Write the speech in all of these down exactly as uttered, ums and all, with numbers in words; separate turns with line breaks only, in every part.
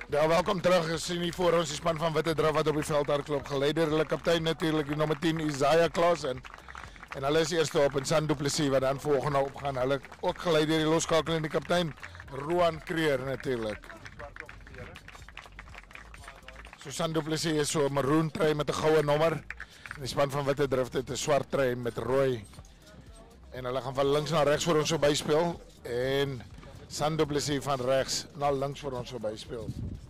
Ja, welkom terug. Sien hier voor ons die span van Witte Draf wat op die veld hardloop. Gelei deur hulle kaptein natuurlik, die nommer tien Isaiah Klaasen. En hulle is eerste op en San Du Plessis wat dan volgende opgaan. Hulle ook gelei deur die losskakelende kaptein Roan Creer natuurlik. So San Du Plessis is so 'n maroon trui met 'n goue nommer. En die span van Witte Draf het 'n swart trui met rooi. En hulle gaan van links na regs vir ons verby speel en San Du Plessis van regs na links vir ons verby speel.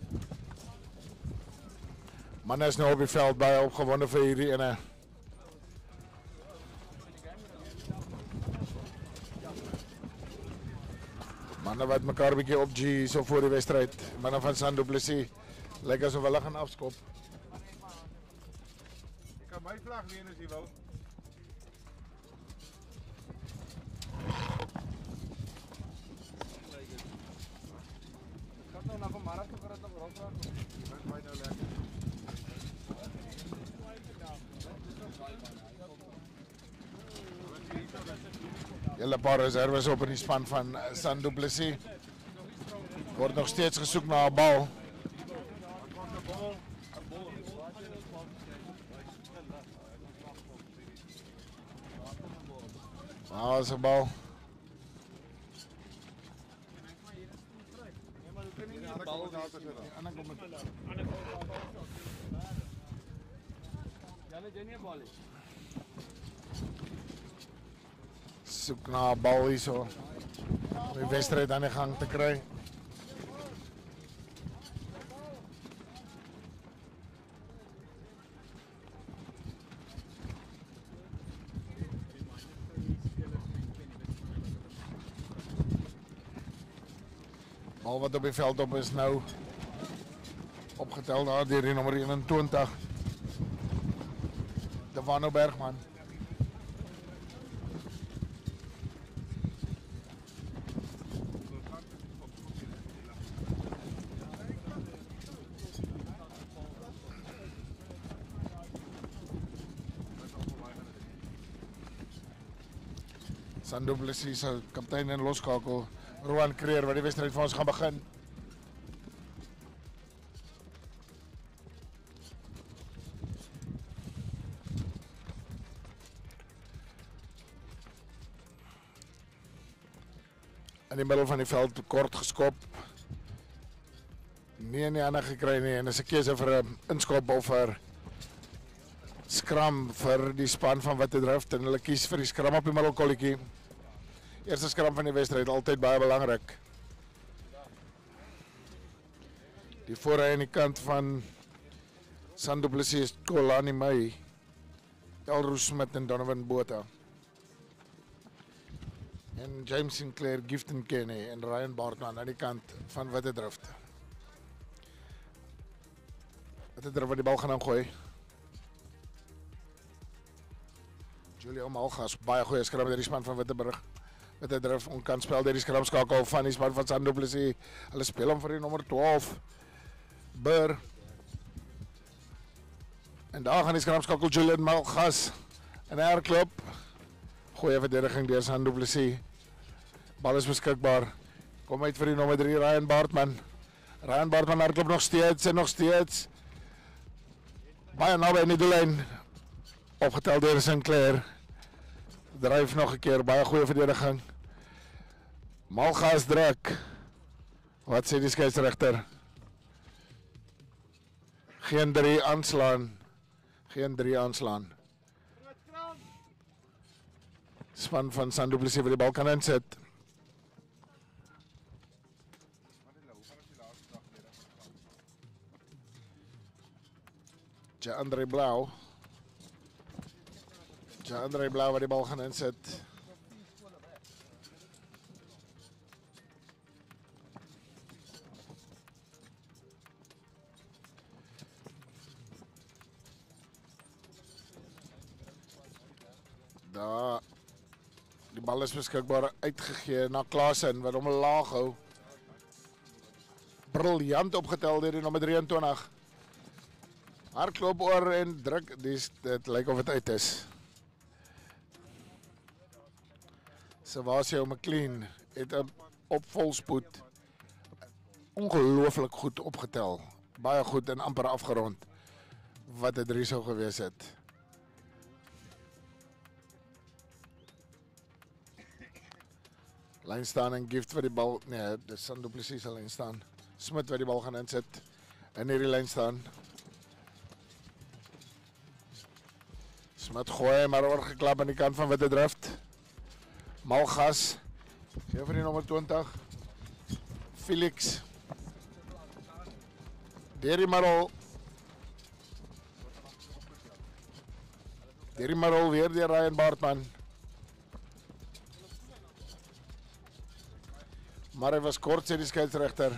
Manne is nou op die veld baie opgewonde vir hierdie ene. Manne wat mekaar 'n bietjie op G so voor die wedstryd. Manne van San Du Plessis lyk asof hulle gaan afskop.
Jy kan my vlag leen as jy wil. Kan nou na van Marathon toe nog ronddraai. Dit baie nou lekker.
Julle paar reserves op in die span van San Du Plessis. Word nog steeds gesoek na 'n bal. Ah, is 'n bal. Soek na 'n bal hierso. Om die wedstryd aan die gang te kry. Bal wat op die veld op is nou opgetel daar deur die nommer eenentwintig. Devano Bergman. San Du Plessis se kaptein en loskakel Roan Creer wat die wedstryd vir ons gaan begin. In die middel van die veld kort geskop. Nie in die hande gekry nie en is 'n keuse vir 'n inskop of vir skram vir die span van Witte Draf en hulle kies vir die skram op die middelkolletjie. Eerste skram van die wedstryd, altyd baie belangrik. Die voorry aan die kant van San Du Plessis is Kolani May, Elrus Smith en Donovan Botha. En James Sinclair, Gifton Kenny en Ryan Bartman aan die kant van Witte Draf. Witte Draf wat die bal gaan ingooi. Julio Malgas, baie goeie skram deur die span van Witteburg. Witte Draf onkant spel deur die skramskakel van die span van San Du Plessis. Hulle speel hom vir die nommer twaalf. Burr. En daar gaan die skramskakel Julian Malgas. En hy herklop. Goeie verdediging deur San Du Plessis. Bal is beskikbaar. Kom uit vir die nommer drie Ryan Bartman. Ryan Bartman herklop nog steeds en nog steeds. Baie naby in die doellyn. Opgetel deur Sinclair. Dryf nog 'n keer, baie goeie verdediging. Malgas druk. Wat sê die skeieregter? Geen drie aanslaan. Geen drie aanslaan. Span van San Du Plessis vir die bal kan insit. Ja, Andre Blau. Ja, Andre Blau wat die bal gaan insit. Daar. Die bal is beskikbaar uitgegee na Klaasen wat hom laag hou. Briljant opgetel deur die nommer drieëntwintig. Hardloop oor en druk, dis dit lyk of dit uit is. Savasio McLean het 'n op volspoed ongelooflik goed opgetel. Baie goed en amper afgerond. Wat het drie sou gewees het. Lyn staan en Gift vir die bal. Nee, dis San Du Plessis sal lyn staan. Smit wat die bal gaan insit. In hierdie lyn staan. Smit gooi maar oorgeklap aan die kant van Witte Drift. Malgas. Gee vir die nommer twintig. Felix. Derry Marol. Derry Marol weer die Ryan Baartman. Maar hy was kort, sê die skeieregter.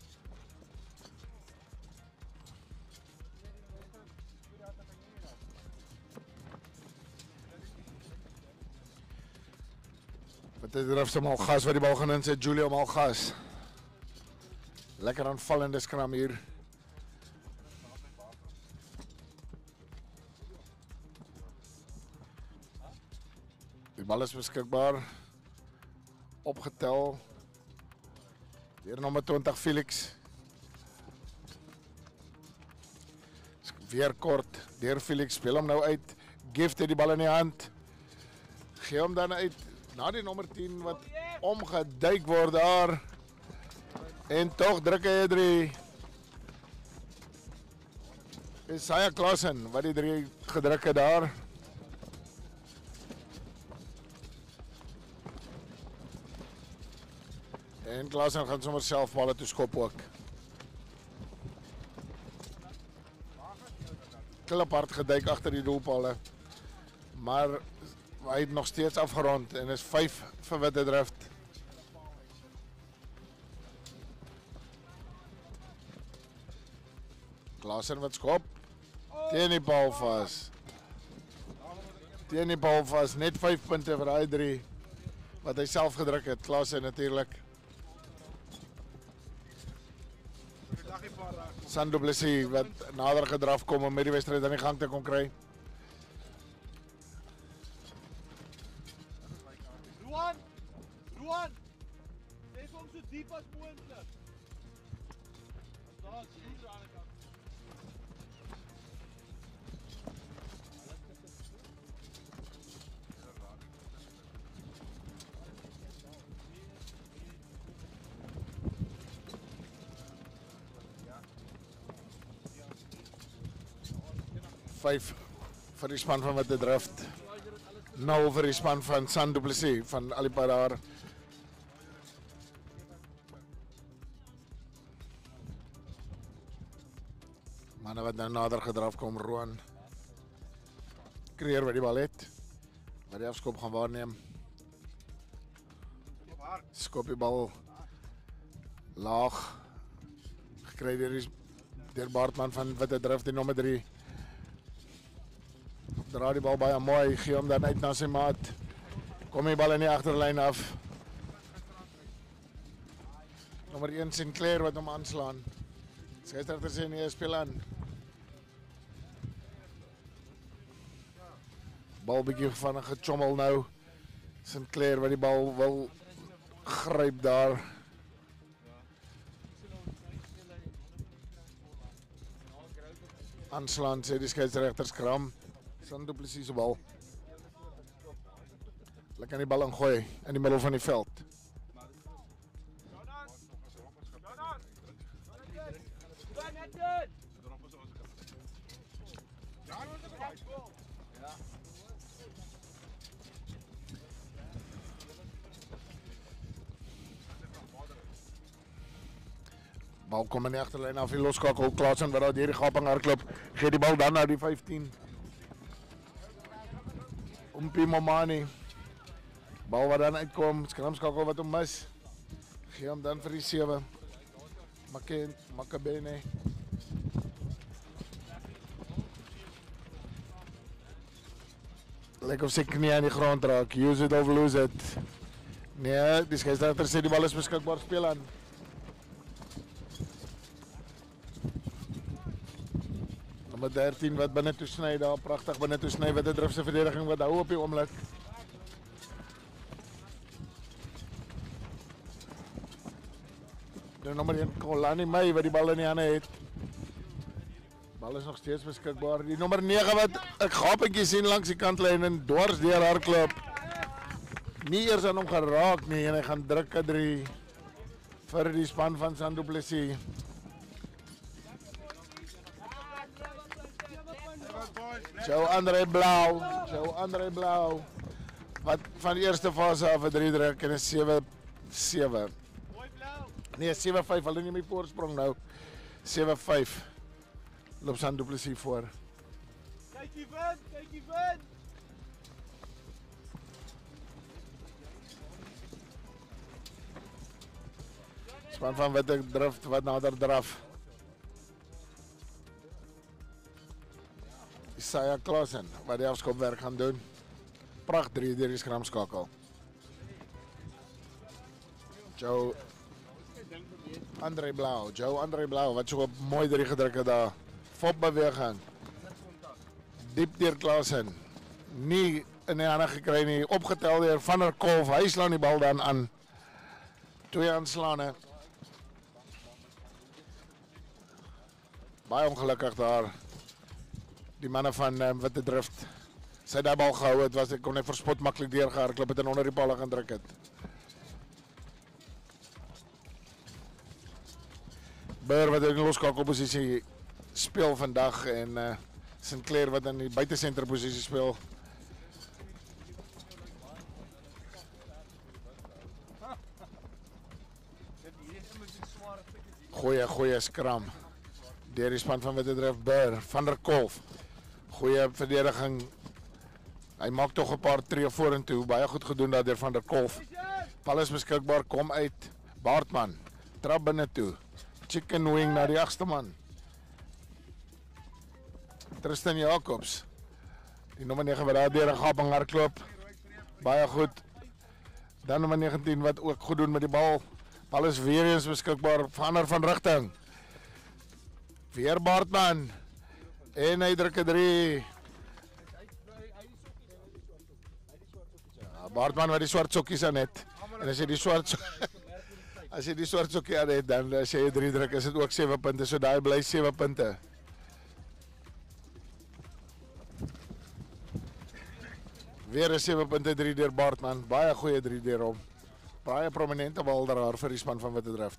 Wat het er af Malgas wat die bal gaan insit, Julio Malgas. Lekker aanvallende skram hier. Die bal is beskikbaar. Opgetel. Weer nommer twintig Felix. Weer kort. Deur Felix speel hom nou uit. Gift het die bal in die hand. Gee hom dan uit na die nommer tien wat omgeduik word daar. En tog druk hy drie. Isaiah Klassen wat die drie gedruk het daar. En Klassen gaan sommer self balle toe skop ook. Kliphard geduik agter die doelpalle. Maar hy het nog steeds afgerond en is vyf vir Witte Drift. Klassen wat skop. Teen die bal vas. Teen die bal vas. Net vyf punte vir hy drie. Wat hy self gedruk het. Klassen natuurlik. San Du Plessis wat nader gedraf kom om met die wedstryd aan die gang te kon kry.
Ruan! Ruan! Steek hom so diep as moontlik. Daar is aan die kant.
vyf vir die span van Witte Drift. nul vir die span van San Du Plessis van Alipadar. Manne wat nou nader gedraf kom, Roan. Kreer wat die bal het. Wat die afskop gaan waarneem. Skop die bal laag. Gekry deur die deur Baartman van Witte Drift, die nommer drie. Dra die bal baie mooi, gee hom dan uit na sy maat. Kom die bal in die agterlyn af. Nommer een Sinclair wat hom aanslaan. Skeieregter sê nee, speel aan. Bal bietjie van 'n gechommel nou. Sinclair wat die bal wil gryp daar. Aanslaan sê die skeieregter skram. San Du Plessis se bal. Hulle kan die bal ingooi in die middel van die veld. Bal kom in die agterlyn af, die loskakel Klassen wat daar deur die gaping hardloop. Gee die bal dan na die vyftien. Umpi Momani. Bal wat dan uitkom, skramskakel wat hom mis. Gee hom dan vir die sewe. Maken, Makabene. Lyk of sy knie aan die grond raak. Use it or lose it. Nee, die skeieregter sê die bal is beskikbaar, speel aan. Nommer dertien wat binne toe sny daar, pragtig binne toe sny. Witte Drift se verdediging wat hou op die oomblik. De nommer een Kolani May wat die bal in die hande het. Bal is nog steeds beskikbaar. Die nommer negen wat ek gapentjie sien langs die kantlyn en dwars deur hardloop. Nie eers aan hom geraak nie en hy gaan druk drie vir die span van San Du Plessis. Joe Andre Blau, Joe Andre Blau. Wat van die eerste fase af 'n drie druk en 'n sewe sewe. Nee, sewe vyf, hulle neem die voorsprong nou. sewe vyf. Loop San Du Plessis voor.
Kyk die wind, kyk die wind.
Span van Witte drift wat nader draf. Isaiah Klaasen wat die afskopwerk gaan doen. Pracht drie deur die skramskakel. Joe Andre Blau, Joe Andre Blau wat so op mooi drie gedruk het daar. Fop beweging. Diep deur Klaasen. Nie in die hande gekry nie, opgetel deur Van der Kolf. Hy slaan die bal dan aan. Twee aanslaane. Baie ongelukkig daar. Die manne van um, Witte Drift. Sy daai bal gehou het, was ek kon net verspot maklik deurgehardloop het en onder die palle gaan druk het. Burr wat in die loskakelposisie speel vandag en uh, Sinclair wat in die buitesenterposisie speel. Goeie, goeie skram. Deur die span van Witte Drift, Burr, Van der Kolf. Goeie verdediging. Hy maak tog 'n paar tree vorentoe, baie goed gedoen daar deur Van der Kolf. Bal is beskikbaar, kom uit. Baartman, trap binne toe. Chicken wing na die agste man. Tristan Jacobs. Die nommer negen wat daar deur 'n gaping hardloop. Baie goed. Dan nommer negentien wat ook goed doen met die bal. Bal is weer eens beskikbaar, verander van rigting. Weer Baartman. En hy druk 'n drie. Ja, Baartman wat die swart sokkies aan het. En as jy die swart as jy die swart sokkie aan het, dan as jy 'n drie druk, is dit ook sewe punte. So daai bly sewe punte. Weer 'n sewe punte drie deur Baartman. Baie goeie drie deur hom. Baie prominente baldraer vir die span van Witte Drift.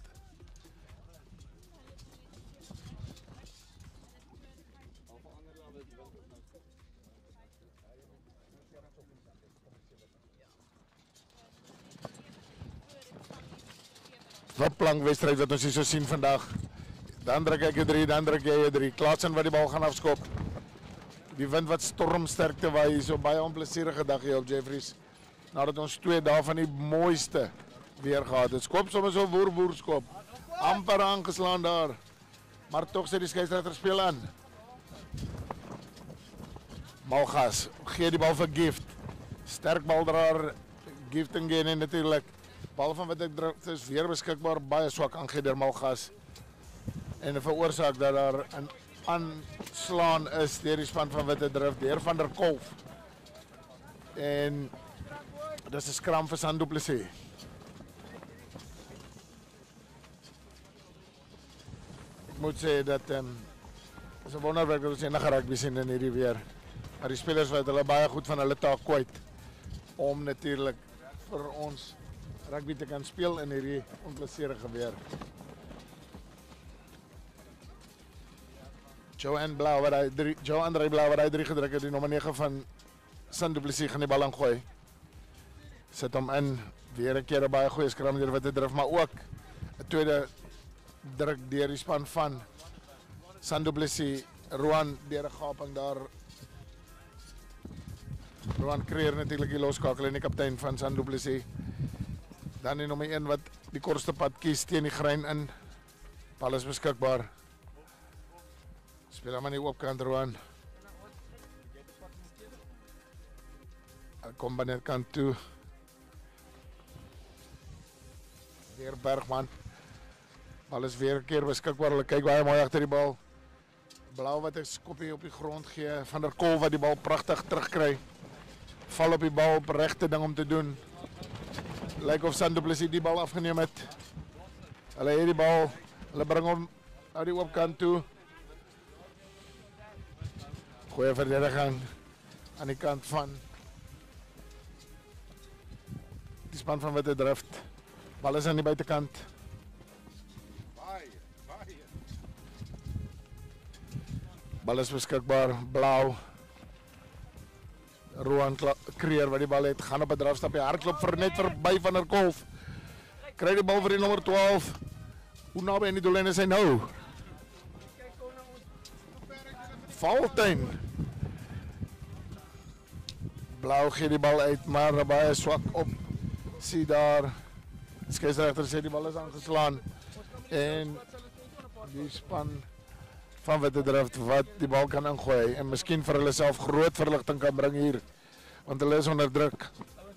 Wat plankwedstryd wat ons hier so sien vandag. Dan druk ek 'n drie, dan druk jy 'n drie. Klaasen wat die bal gaan afskop. Die wind wat stormsterkte waai hier so baie onplesierige dag hier op Jeffries. Nadat ons twee dae van die mooiste weer gehad het. Skop sommer so woer woer skop. Amper aangeslaan daar. Maar tog sê die skeieregter speel aan. Malgas gee die bal vir Gift. Sterk baldraer Gift en Gene natuurlik. Bal van Witte Drift is weer beskikbaar, baie swak aangegee deur Malgas. En veroorsaak dat daar 'n aanslaan is deur die span van Witte Drift, deur Van der Kolf. En dis 'n skram vir San Du Plessis. Ek moet sê dat ehm um, is 'n wonderwerk dat ons enige rugby sien in hierdie weer. Maar die spelers wat hulle baie goed van hulle taak kwyt om natuurlik vir ons rugby te kan speel in hierdie onplesierige weer. Joe Blau wat hy drie, Joe Andre Blau wat hy drie gedruk het, die nommer negen van San Du Plessis gaan die bal aangooi. Sit hom in, weer 'n keer 'n baie goeie skram deur Witte Drift, maar ook 'n tweede druk deur die span van San Du Plessis. Roan deur 'n gaping daar. Roan Creer natuurlik die loskakel en die kaptein van San Du Plessis. Dan die nommer een wat die kortste pad kies teen die grein in. Bal is beskikbaar. Speel hom aan die oopkant Roan. Hy kom binne kant toe. Weer Bergman. Bal is weer 'n keer beskikbaar. Hulle kyk baie mooi agter die bal. Blau wat 'n skoppie op die grond gee. Van der Kolf wat die bal pragtig terugkry. Val op die bal op regte ding om te doen. Lyk of San Du Plessis die bal afgeneem het. Hulle het die bal. Hulle bring hom na die oopkant toe. Goeie verdediging aan die kant van die span van Witte Drift. Bal is aan die buitekant.
Baie, baie.
Bal is beskikbaar, blauw. Roan Kreer wat die bal het, gaan op 'n drafstapie, hardloop vir net verby van der Kolf. Kry die bal vir die nommer twaalf. Hoe naby aan die doellyn is hy nou? Valtuin. Blauw gee die bal uit, maar baie swak op. Sien daar. Skeieregter sê die bal is aangeslaan. En die span van Witte Drift wat die bal kan ingooi en miskien vir hulle self groot verligting kan bring hier, want hulle is onder druk.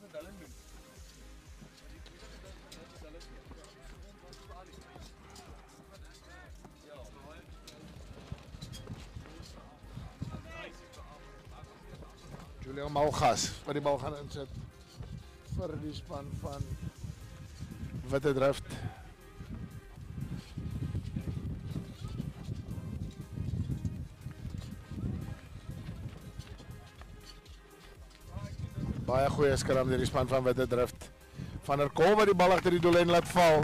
Julian Malgas wat die bal gaan insit vir die span van Witte Drift. Baie goeie skram deur die span van Witte Drift. Van der Kolf wat die bal agter die doellyn laat val.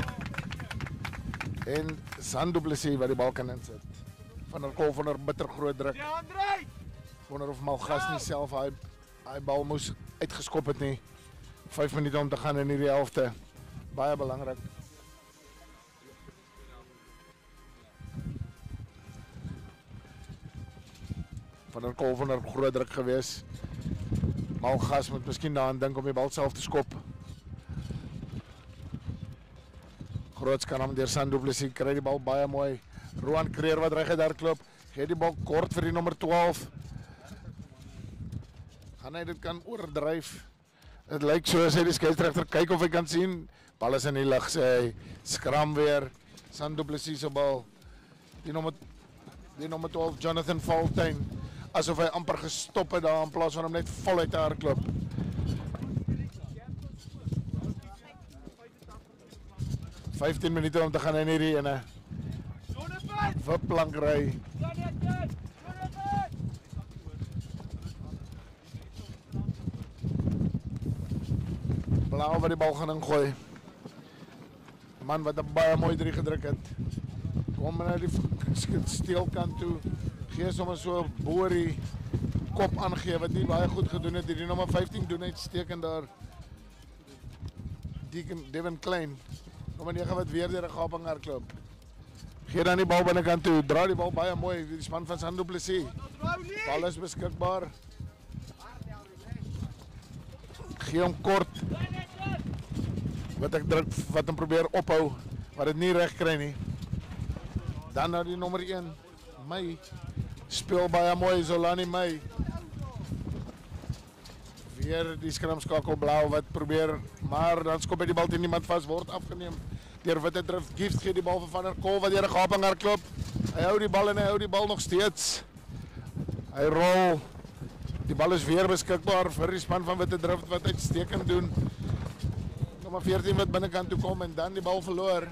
En San Du Plessis wat die bal kan insit. Van der Kolf onder bitter groot druk.
Ja, Andrei!
Wonder of Malgas nie self hy hy bal moes uitgeskop het nie. vyf minute om te gaan in hierdie helfte. Baie belangrik. Van der Kolf onder groot druk gewees. Malgas moet miskien daaraan dink om die bal self te skop. Groot skram deur San Du Plessis, kry die bal baie mooi. Roan Kreer wat reg daar klop, gee die bal kort vir die nommer twaalf. Gaan hy dit kan oordryf? Dit lyk so as hy die skeieregter kyk of hy kan sien. Bal is in die lug, sê hy. Skram weer. San Du Plessis se bal. Die nommer die nommer twaalf Jonathan Valtuin. Asof hy amper gestop het daar in plaas van hom net voluit te hardloop. vyftien minute om te gaan in hierdie ene. Wipplank ry. Blauw wat die bal gaan ingooi. Man wat 'n baie mooi drie gedruk het. Kom na die steelkant toe. Gee sommer so Borie kop aangee wat nie baie goed gedoen het. Die nommer vyftien doen uitstekend daar. Deacon Devin Klein. Nommer nege wat weer deur 'n gaping hardloop. Gee dan die bal binnekant toe. Draai die bal baie mooi. Die span van San Du Plessis. Bal is beskikbaar. Gee hom kort. Wat ek druk wat hom probeer ophou, wat dit nie reg kry nie. Dan na die nommer een, May. Speel baie mooi Zolani May. Weer die skramskakel blauw wat probeer, maar dan skop hy die bal teen niemand vas, word afgeneem deur Witte Drift. Gift gee die bal vir Van der Kolf wat deur 'n gaping hardloop. Hy hou die bal en hy hou die bal nog steeds. Hy rol. Die bal is weer beskikbaar vir die span van Witte Drift wat uitstekend doen. Nommer veertien wat binnekant toe kom en dan die bal verloor.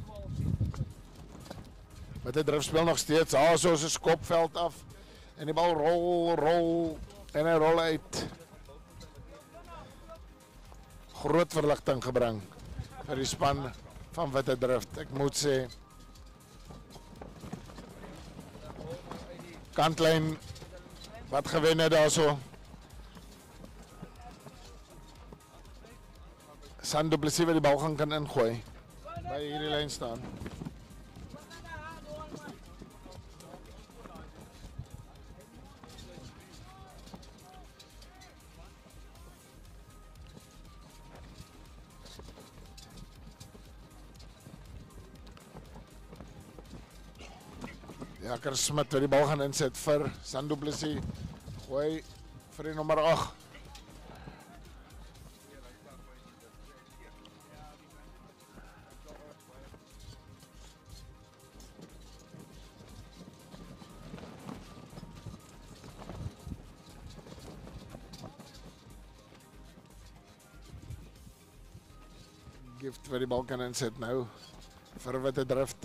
Witte Drift speel nog steeds. Ah, so 'n skopveld af. En die bal rol, rol en hy rol uit. Groot verligting gebring vir die span van Witte Drift. Ek moet sê kantlyn wat gewen het daarso. San Du Plessis wat die bal gaan kan ingooi. By hierdie lyn staan. Ja, Chris Smit wat die bal gaan inset vir San Du Plessis. Gooi vir die nommer agt. Gift vir die bal kan inset nou vir Witte Drift.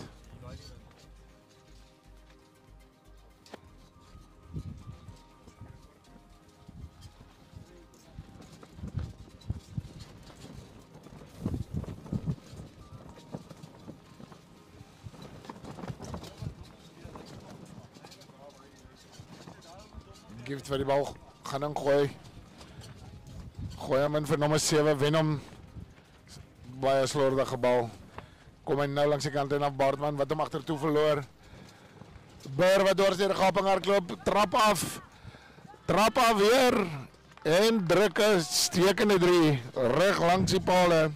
Gift vir die bal gaan ingooi. Gooi hom in vir nommer sewe, wen hom. Baie slordige bal. Kom hy nou langs die kant en af Baartman wat hom agtertoe verloor. Burr wat dwars deur die gaping hardloop, trap af. Trap af weer en druk 'n stekende drie reg langs die palle.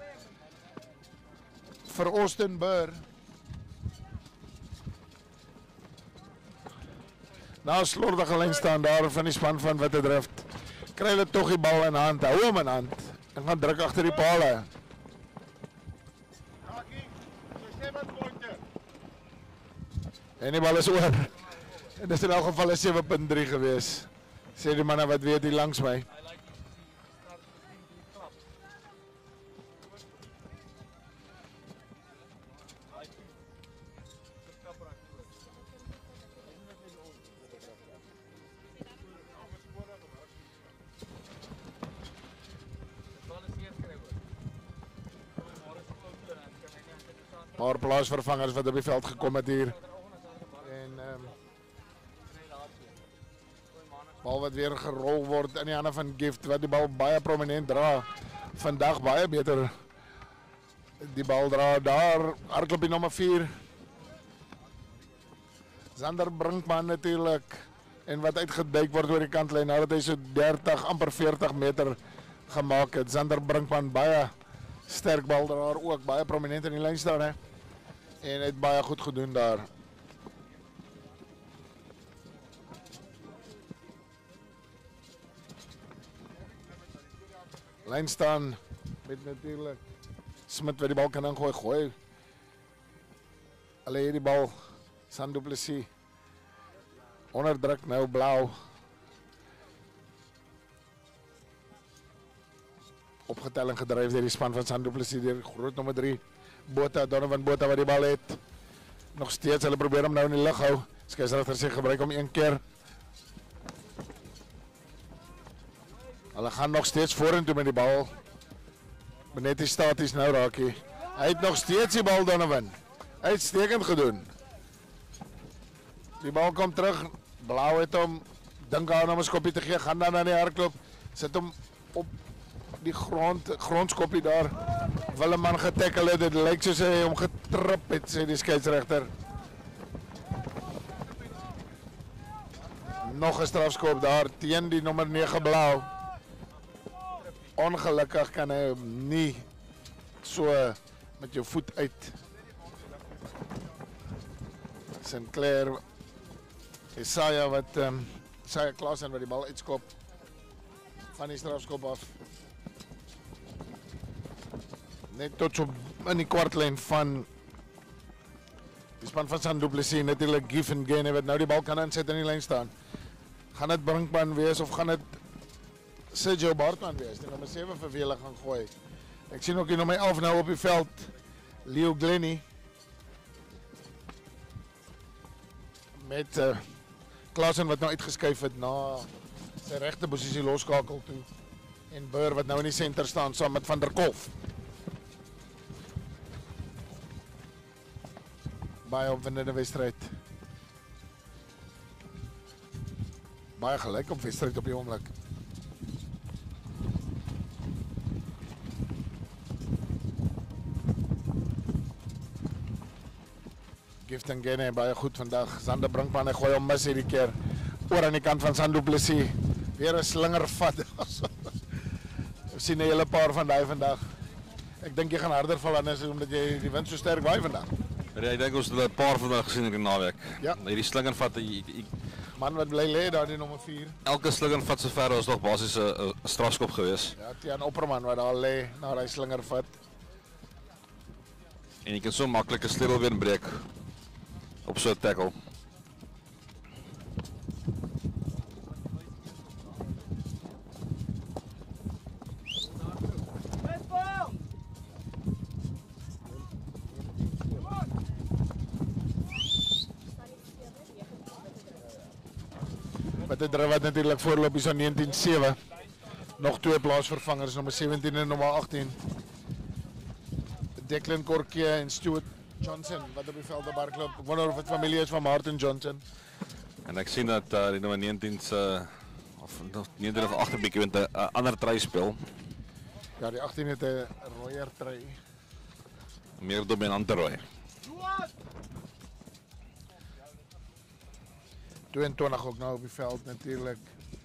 Vir Austin Burr. Nou slordige lyn staan daar van die span van Witte Drift. Kry hulle tog die bal in hand, hou hom in hand en gaan druk agter die palle. En die bal is oor. En dis in elk geval 'n sewe punt drie gewees. Sê die manne wat weet hier langs my. Maar plaasvervangers wat op die veld gekom het hier. En um, bal wat weer gerol word in die hande van Gift wat die bal baie prominent dra. Vandag baie beter die bal dra daar. Hardloop die nommer vier. Zander Brinkman natuurlijk. En wat uitgeduik word oor die kantlyn nadat hy so dertig amper veertig meter gemaak het. Zander Brinkman baie sterk baldraer ook, baie prominent in die lyn staan hè. En het baie goed gedoen daar. Lyn staan met natuurlik Smit wat die bal kan ingooi, gooi. Hulle het die bal San Du Plessis onderdruk nou blauw. Opgetelling gedryf deur die span van San Du Plessis deur groot nommer drie Botha, Donovan Botha wat die bal het. Nog steeds hulle probeer hom nou in die lug hou. Skeieregter sê gebruik hom een keer. Hulle gaan nog steeds vorentoe met die bal. Net die staties nou raakie. Hy het nog steeds die bal Donovan. Uitstekend gedoen. Die bal kom terug. Blauw het hom dink aan om 'n skoppie te gee, gaan dan na die hardloop. Sit hom op die grond, grondskoppie daar. Willeman getackle het, dit lyk soos hy hom getrip het, sê die skeieregter. Nog 'n strafskop daar teen die nommer nege blauw. Ongelukkig kan hy nie so met jou voet uit. Sinclair Isaiah wat um, Isaiah Klaasen wat die bal uitskop van die strafskop af. Net tot so in die kwartlyn van die span van San Du Plessis, natuurlijk Gift en Gene wat nou die bal kan inset in die lyn staan. Gaan dit Brinkman wees of gaan dit Sergio Baartman wees? Die nommer sewe vir wie hulle gaan gooi. Ek sien ook die nommer elf nou op die veld, Leo Glennie. Met uh, Klaasen wat nou uitgeskuif het na sy regte posisie loskakel toe. En Burr wat nou in die center staan saam met Van der Kolf. Baie opwindende wedstryd. Baie gelyk op wedstryd op die oomblik. Gift en Gene baie goed vandag. Zander Brinkman, hy gooi hom mis hierdie keer. Oor aan die kant van San Du Plessis. Weer 'n slinger vat. Ons sien 'n hele paar van daai vandag. Ek dink jy gaan harder val anders omdat jy die wind so sterk waai vandag.
Ja, ek dink ons het 'n paar vandag gesien in die naweek.
Ja.
Hierdie slingervat,
Man wat bly lê daar die nommer vier.
elke slingervat sover was nog basies 'n strafskop gewees.
Ja, Tiaan Opperman wat daar lê na daai slinger vat.
En jy kan so maklik 'n sleutelbeen breek op so 'n tackle.
Wat het wat natuurlijk voorloop is aan negentien sewe. Nog twee plaasvervangers, nummer sewentien en nummer achttien. Declan Corkie en Stuart Johnson wat op die veld daar klop. Ek wonder of het familie is van Martin Johnson.
En ek sien dat uh, die nummer negentien se of negentien of agttien bietjie met 'n uh, ander try speel.
Ja, die achttien het 'n rooier trui.
Meer dominante rooi.
Duan!
tweeëntwintig ook nou op die veld natuurlijk.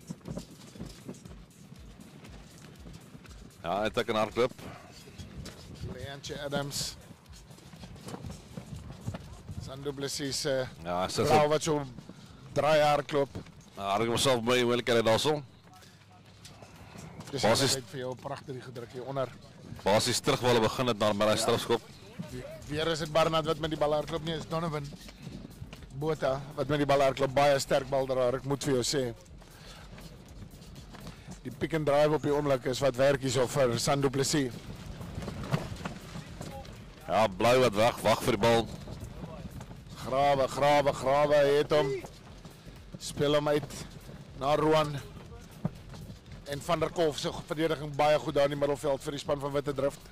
Ja, het ek 'n hardloop.
Leantje Adams. Sando Blessis uh,
Ja, sy
blauw wat zo draai jaar klop.
hardloop myself baie moeilikheid daarso.
Dis
Basis-
net vir jou pragtig die gedruk hier onder.
Basies terug waar hulle begin het dan met hy strafskop.
We- Weer is het Barnard wat met die bal hardloop nie, is Donovan Botha wat met die bal hardloop, baie sterk baldraer, ek moet vir jou sê. Die pick and drive op die oomblik is wat werk hierso vir Sando Blessis.
Ja, bly wat weg, wag vir die bal.
Grawe, grawe, grawe, hy het hom. Speel hom uit na Roan. En Van der Kolf se verdediging baie goed daar in die middelveld vir die span van Witte Drift.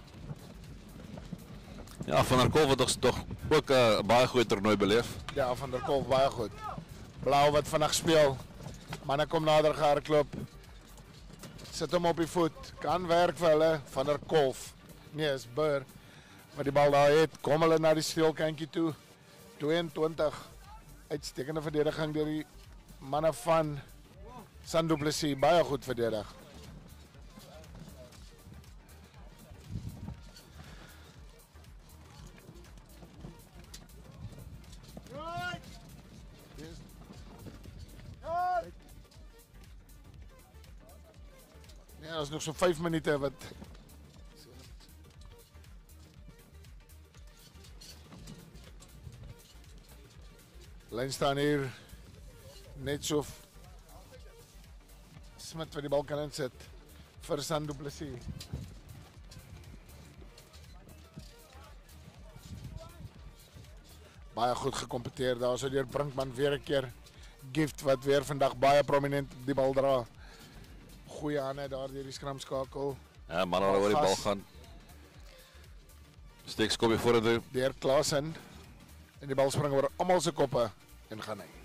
Ja, Van der Kolf het tog tog ook 'n uh, baie goeie toernooi beleef.
Ja, Van der Kolf baie goed. Blauw wat vandag speel. Manne kom nader gehardloop. Sit hom op die voet. Kan werk vir hulle. Van der Kolf. Nee, is Burr. Wat die bal daar het. Kom hulle na die steelkantjie toe. tweeëntwintig. Uitstekende verdediging deur die manne van Sando Blessis. Baie goed verdedig.
Right! Right!
Ja, dat is nog zo'n vijf minuten wat. Lijn staan hier. Net zo. Smit wat die bal kan inzet. Voor Sando Blessis. Baie goed gecompeteerd. Daar is deur Brinkman weer een keer. Gift wat weer vandaag baie prominent die bal dra. Goeie hande daar deur die skramskakel.
Ja, man, hulle oor die bal gaan. Steek skop hier vorentoe.
Deur Klaasen. En die bal spring oor almal se koppe en gaan hy.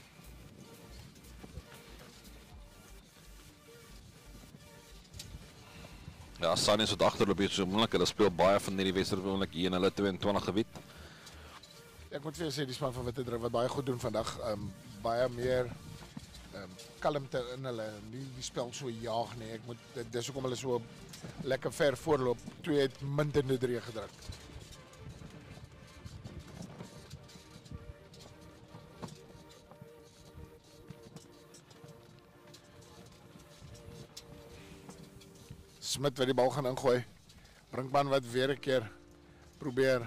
Ja, Sunny is wat agterloop hier so moeilik. Hulle speel baie van hierdie wedstryd oomblik hier in hulle tweeëntwintig gebied.
Ek moet vir jou sê die span van Witte Drift wat baie goed doen vandag, um, baie meer um, kalmte in hulle, nie die spel so jaag nie. Ek moet dit dis hoekom hulle so lekker ver voorloop. Twee het min in die drie gedruk. Smit wat die bal gaan ingooi. Brinkman wat weer 'n keer probeer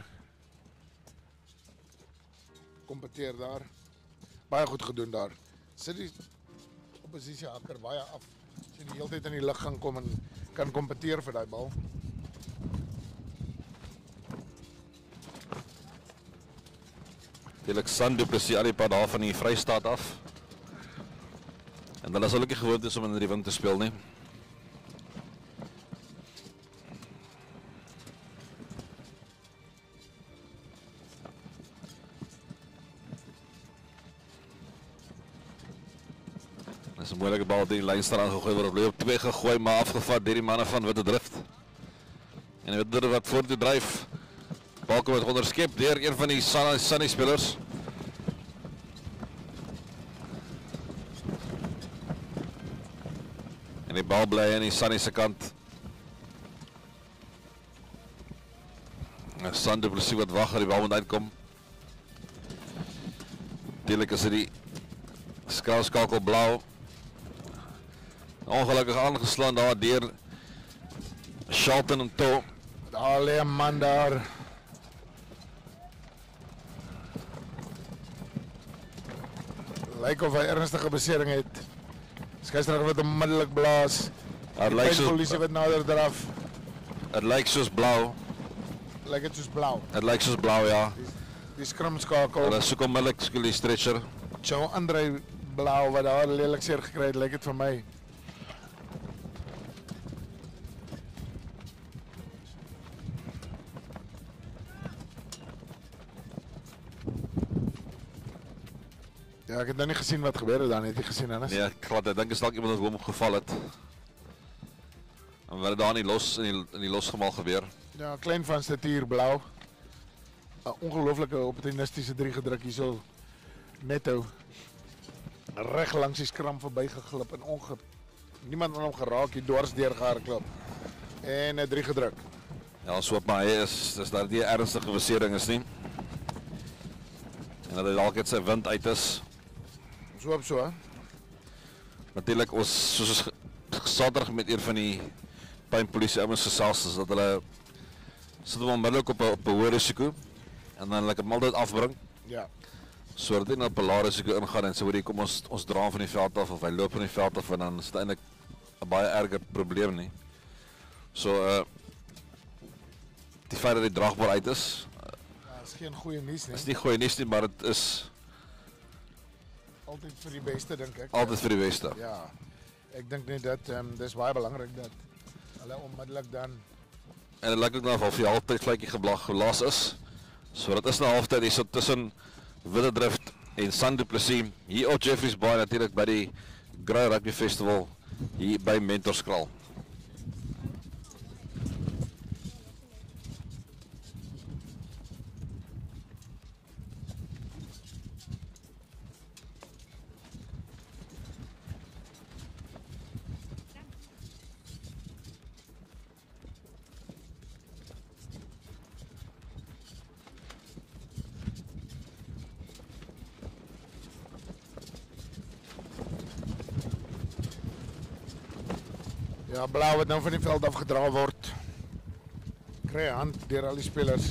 kompeteer daar. Baie goed gedoen daar. Sit die oppositie hakker baie af. As jy die hele tyd in die lug gaan kom en kan kompeteer vir daai bal.
Natuurlik Sando Blessis al die pad daar van die Vrystaat af. En hulle is ook nie gewoond is om in die wind te speel nie. Dis 'n moeilike bal die lynster aangegooi word, bly op twee gegooi maar afgevat deur die manne van Witte Drift. En Witte Drift wat vorentoe dryf. Bal kom word onderskep deur een van die Sunny, Sunny spelers. En die bal bly aan die Sunny se kant. En Sando Blessis wat wag dat die bal moet uitkom. Natuurlik is dit die skraalskakel blauw. Ongelukkig aangeslaan daar deur Shelton en Toe.
Daar lê 'n man daar. Lyk of hy ernstige besering het. Skeieregter wat onmiddellik blaas.
Het
Die
lyk
polisie
soos
wat nader draf.
dit lyk soos blauw.
Lyk dit soos blauw.
Dit lyk soos blauw, ja.
Die skrimskakel.
Hulle soek onmiddellik skool die stretcher.
Joe Andre blauw wat daar lelijk seer gekry het, lyk dit vir my. Ja, ek het nou nie gesien wat gebeur het dan, het jy gesien, Hannes?
Nee, ek glad, ek dink is dalk iemand wat hom geval het. En wat het daar in die los in die, in die losgemaal gebeur.
Ja, klein van statuur blauw. 'n Ongelooflike opportunistische drie gedruk hier zo. Netto. Reg langs die skram verby geglip en onge... niemand aan hom geraak, hier dwars deur gehardloop. En 'n drie gedruk.
Ja, so op maar hy is, dis daar die ernstige versering is nie. En dat hy dalk net sy wind uit is.
So op so, hè?
Natuurlik ons soos ons Saterdag met een van die pynpolisie ouens gesels is dat hulle sit hom onmiddellik op 'n op 'n hoë risiko en dan hulle kan hom altyd afbring.
Ja.
Sodat hy nou op 'n lae risiko ingaan en sê hoor jy kom ons ons dra hom van die veld af of hy loop van die veld af en dan is dit eintlik 'n baie erger probleem nie. So uh die feit dat hy draagbaar uit is,
Ja, is geen goeie nuus nie.
is nie goeie nuus nie, maar dit is
Altyd vir die beste, dink ek.
altyd vir die beste.
Ja. Ek dink net dat ehm um, dis baie belangrik dat hulle onmiddellik dan
En dit lyk ook nou of die halftyd vletjie geblag gelas is. So dit is nou halftyd hier so tussen Willowdrift en San Du Plessis hier op Jeffreys Bay natuurlik by die Grey Rugby Festival hier by Mentorskraal.
Ja, blauw wat nou van die veld afgedra word. Kry 'n hand deur al die spelers.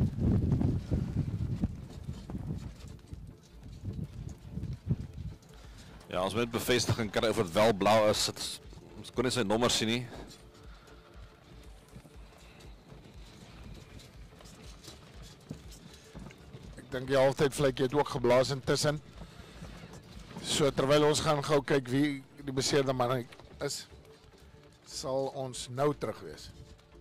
Ja, ons moet bevestiging kry of dit wel blou is. Het is ons kon nie sy nommer sien nie.
Ek dink die halftyd vletjie het ook geblaas intussen. So terwyl ons gaan gou kyk wie die beseerde man is, sal ons nou terug wees.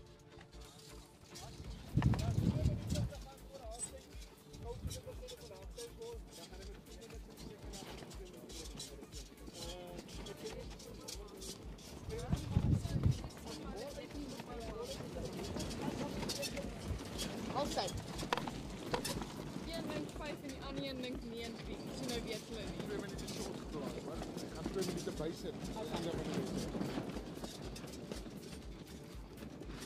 Altyd. Een dink vyf en die ander een dink negen. So nou weet hulle nie.
twee minute short geplaas, hoor. Ek gaan twee minute bysit.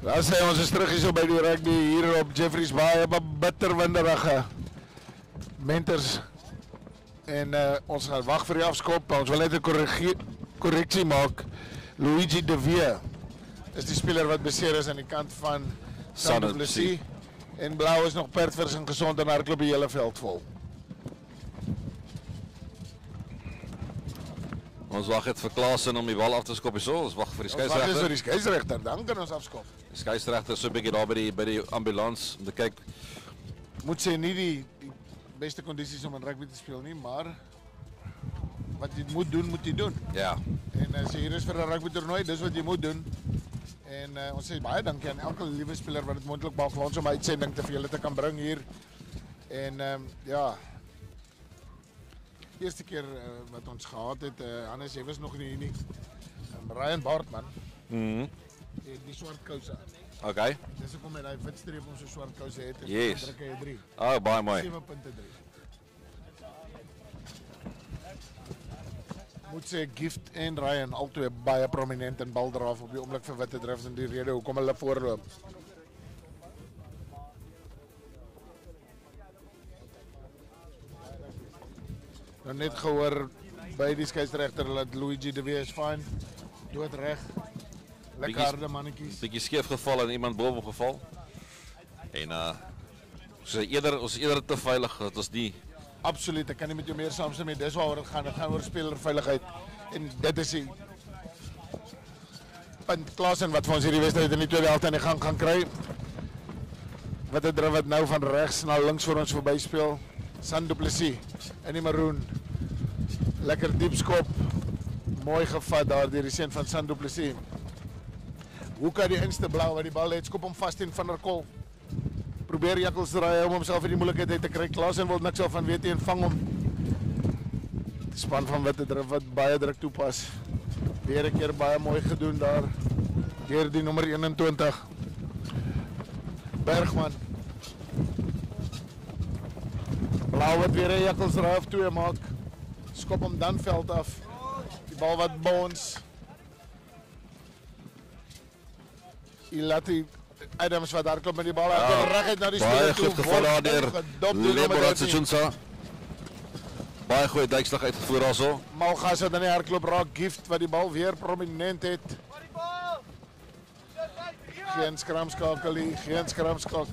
Dan sê ons is terug hier so by die rugby hier op Jeffreys Bay, op 'n bitterwinderige Menters. En uh, ons gaan wag vir die afskop. Ons wil net 'n korreksie korreksie maak. Luigi De Wee is die speler wat beseer is aan die kant van San du Plessis. En Blauw is nog perfvers en gesond en hardloop die hele veld vol.
Ons wag net vir Klaasen om die bal af te skop hierso. Ons wag vir die
Ons wag eens vir
skeieregter.
die skeieregter, dan kan ons afskop.
Die skeieregter so 'n bietjie daar by die by die ambulans om te kyk.
Moet sê nie die, die beste kondisies om in rugby te speel nie, maar wat jy moet doen, moet jy doen.
Ja.
En as jy hier is vir 'n rugby toernooi, dis wat jy moet doen. En uh, ons sê baie dankie aan elke liewe speler wat dit moontlik maak vir ons om 'n uitsending te vir julle te kan bring hier. En ehm um, ja. Eerste keer uh, wat ons gehad het, uh, Hannes, jy was nog nie hier nie. Um, Ryan Bartman,
Mhm.
die, die swart kouse.
Okay.
Dis hoekom hy daai wit streep om so swart kouse het. En
Yes.
dan druk hy 'n drie.
Ah, baie mooi.
sewe punte drie. Moet sê Gift en Ryan albei baie prominent in baldraf op die oomblik vir Witte Drif en die rede hoekom hulle voorloop. Nou net gehoor by die skeieregter dat Luigi De Wee is fyn. Dood reg. Lekker
Bietjie-
harde mannetjies.
Bietjie skeef geval en iemand bo hom geval. En uh ons is eerder ons is eerder te veilig dat ons nie
Absoluut, ek kan nie met jou meer saamstem nie. Dis waaroor dit gaan. Dit gaan oor spelerveiligheid. En dit is die punt Klaasen wat vir ons hierdie wedstryd in die tweede helfte aan die gang gaan kry. Wat 'n drif wat nou van regs na links voor ons verby speel. San du Plessis in die maroon. Lekker diep skop. Mooi gevat daar deur die seun van San du Plessis. Hoe kan die inste Blauw wat die bal het, skop hom vas teen Van der Kol. Probeer Jakkels draai om homself in die moeilikheid uit te kry. Klaasen wil niks al van weet en vang hom. Die span van Witte Drif wat baie druk toepas. Weer 'n keer baie mooi gedoen daar deur die nommer eenentwintig. Bergman. Blauw wat weer 'n Jakkels draai of twee maak. Skop hom dan veld af. Die bal wat bounce. Ilati Adams wat daar klop met die bal uit
Ja,
reguit na die
baie
speler toe.
goed geval daar deur
Gedop deur nommer
Leborat
dertien.
Sechunsa. Baie goeie duikslag uitgevoer daarso.
Malgas wat aan die hardloop raak. Gift wat die bal weer prominent het.
Wat die bal!
Geen skramskakel nie, geen skramskakel.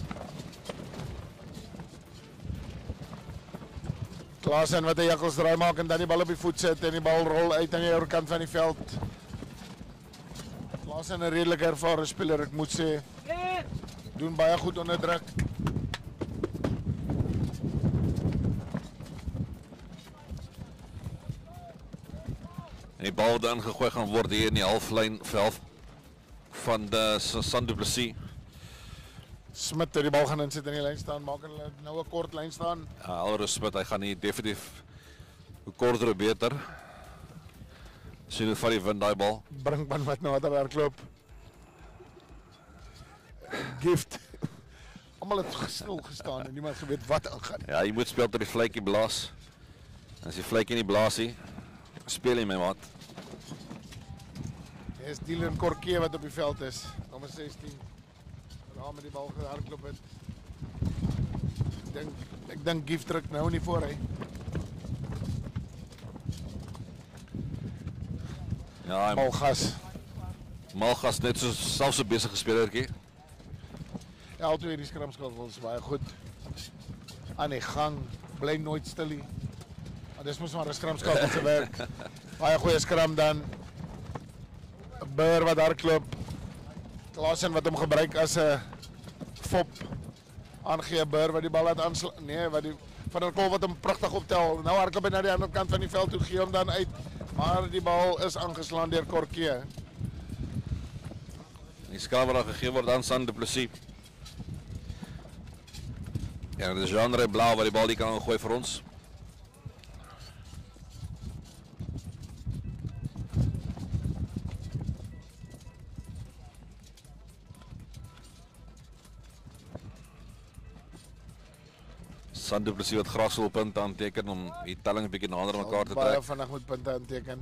Klaasen wat 'n Jakkels draai maak en dan die bal op die voet sit en die bal rol uit aan die oorkant van die veld. Klaasen 'n redelik ervare speler, ek moet sê. Doen baie goed onder druk.
En die bal dan gegooi gaan word hier in die halflyn velf van de San du Plessis.
Smit het die bal gaan insit in die lyn staan, maak hulle nou 'n kort lyn staan.
Ja, Alrus Smit, hy gaan hier definitief hoe korter hoe beter. Sien hoe vat die wind daai bal.
Brinkman wat nou wat hardloop. Gift. Almal het gestil gestaan en niemand geweet wat aangaan.
Ja, jy moet speel tot die vletjie blaas. As die vletjie nie blaas nie, speel jy my maat.
Dis Dylan Corke wat op die veld is, nommer sestien. Daar met die bal gehardloop het. Ek dink ek dink Gift druk nou nie voor hy.
Ja, hy
Malgas.
Malgas net so selfs so besige spelertjie.
Ja, al twee die skramskakels baie goed. Aan die gang, bly nooit stil nie. Maar dis mos maar 'n skramskakel se werk. Baie goeie skram dan. Beur wat hardloop. Klaasen wat hom gebruik as 'n fop. Aangee Beur wat die bal laat aansla. Nee, wat die Van der Kol wat hom pragtig optel. Nou hardloop hy na die ander kant van die veld toe, gee hom dan uit. Maar die bal is aangeslaan deur Corke.
Die skaal wat daar gegee word aan San du Plessis. Ja, dit is Jean-André Blauw wat die bal die kan gooi vir ons. San du Plessis wat graag sou punte aanteken om die telling 'n bietjie nader aan mekaar te
Baie
trek.
vinnig moet punte aanteken.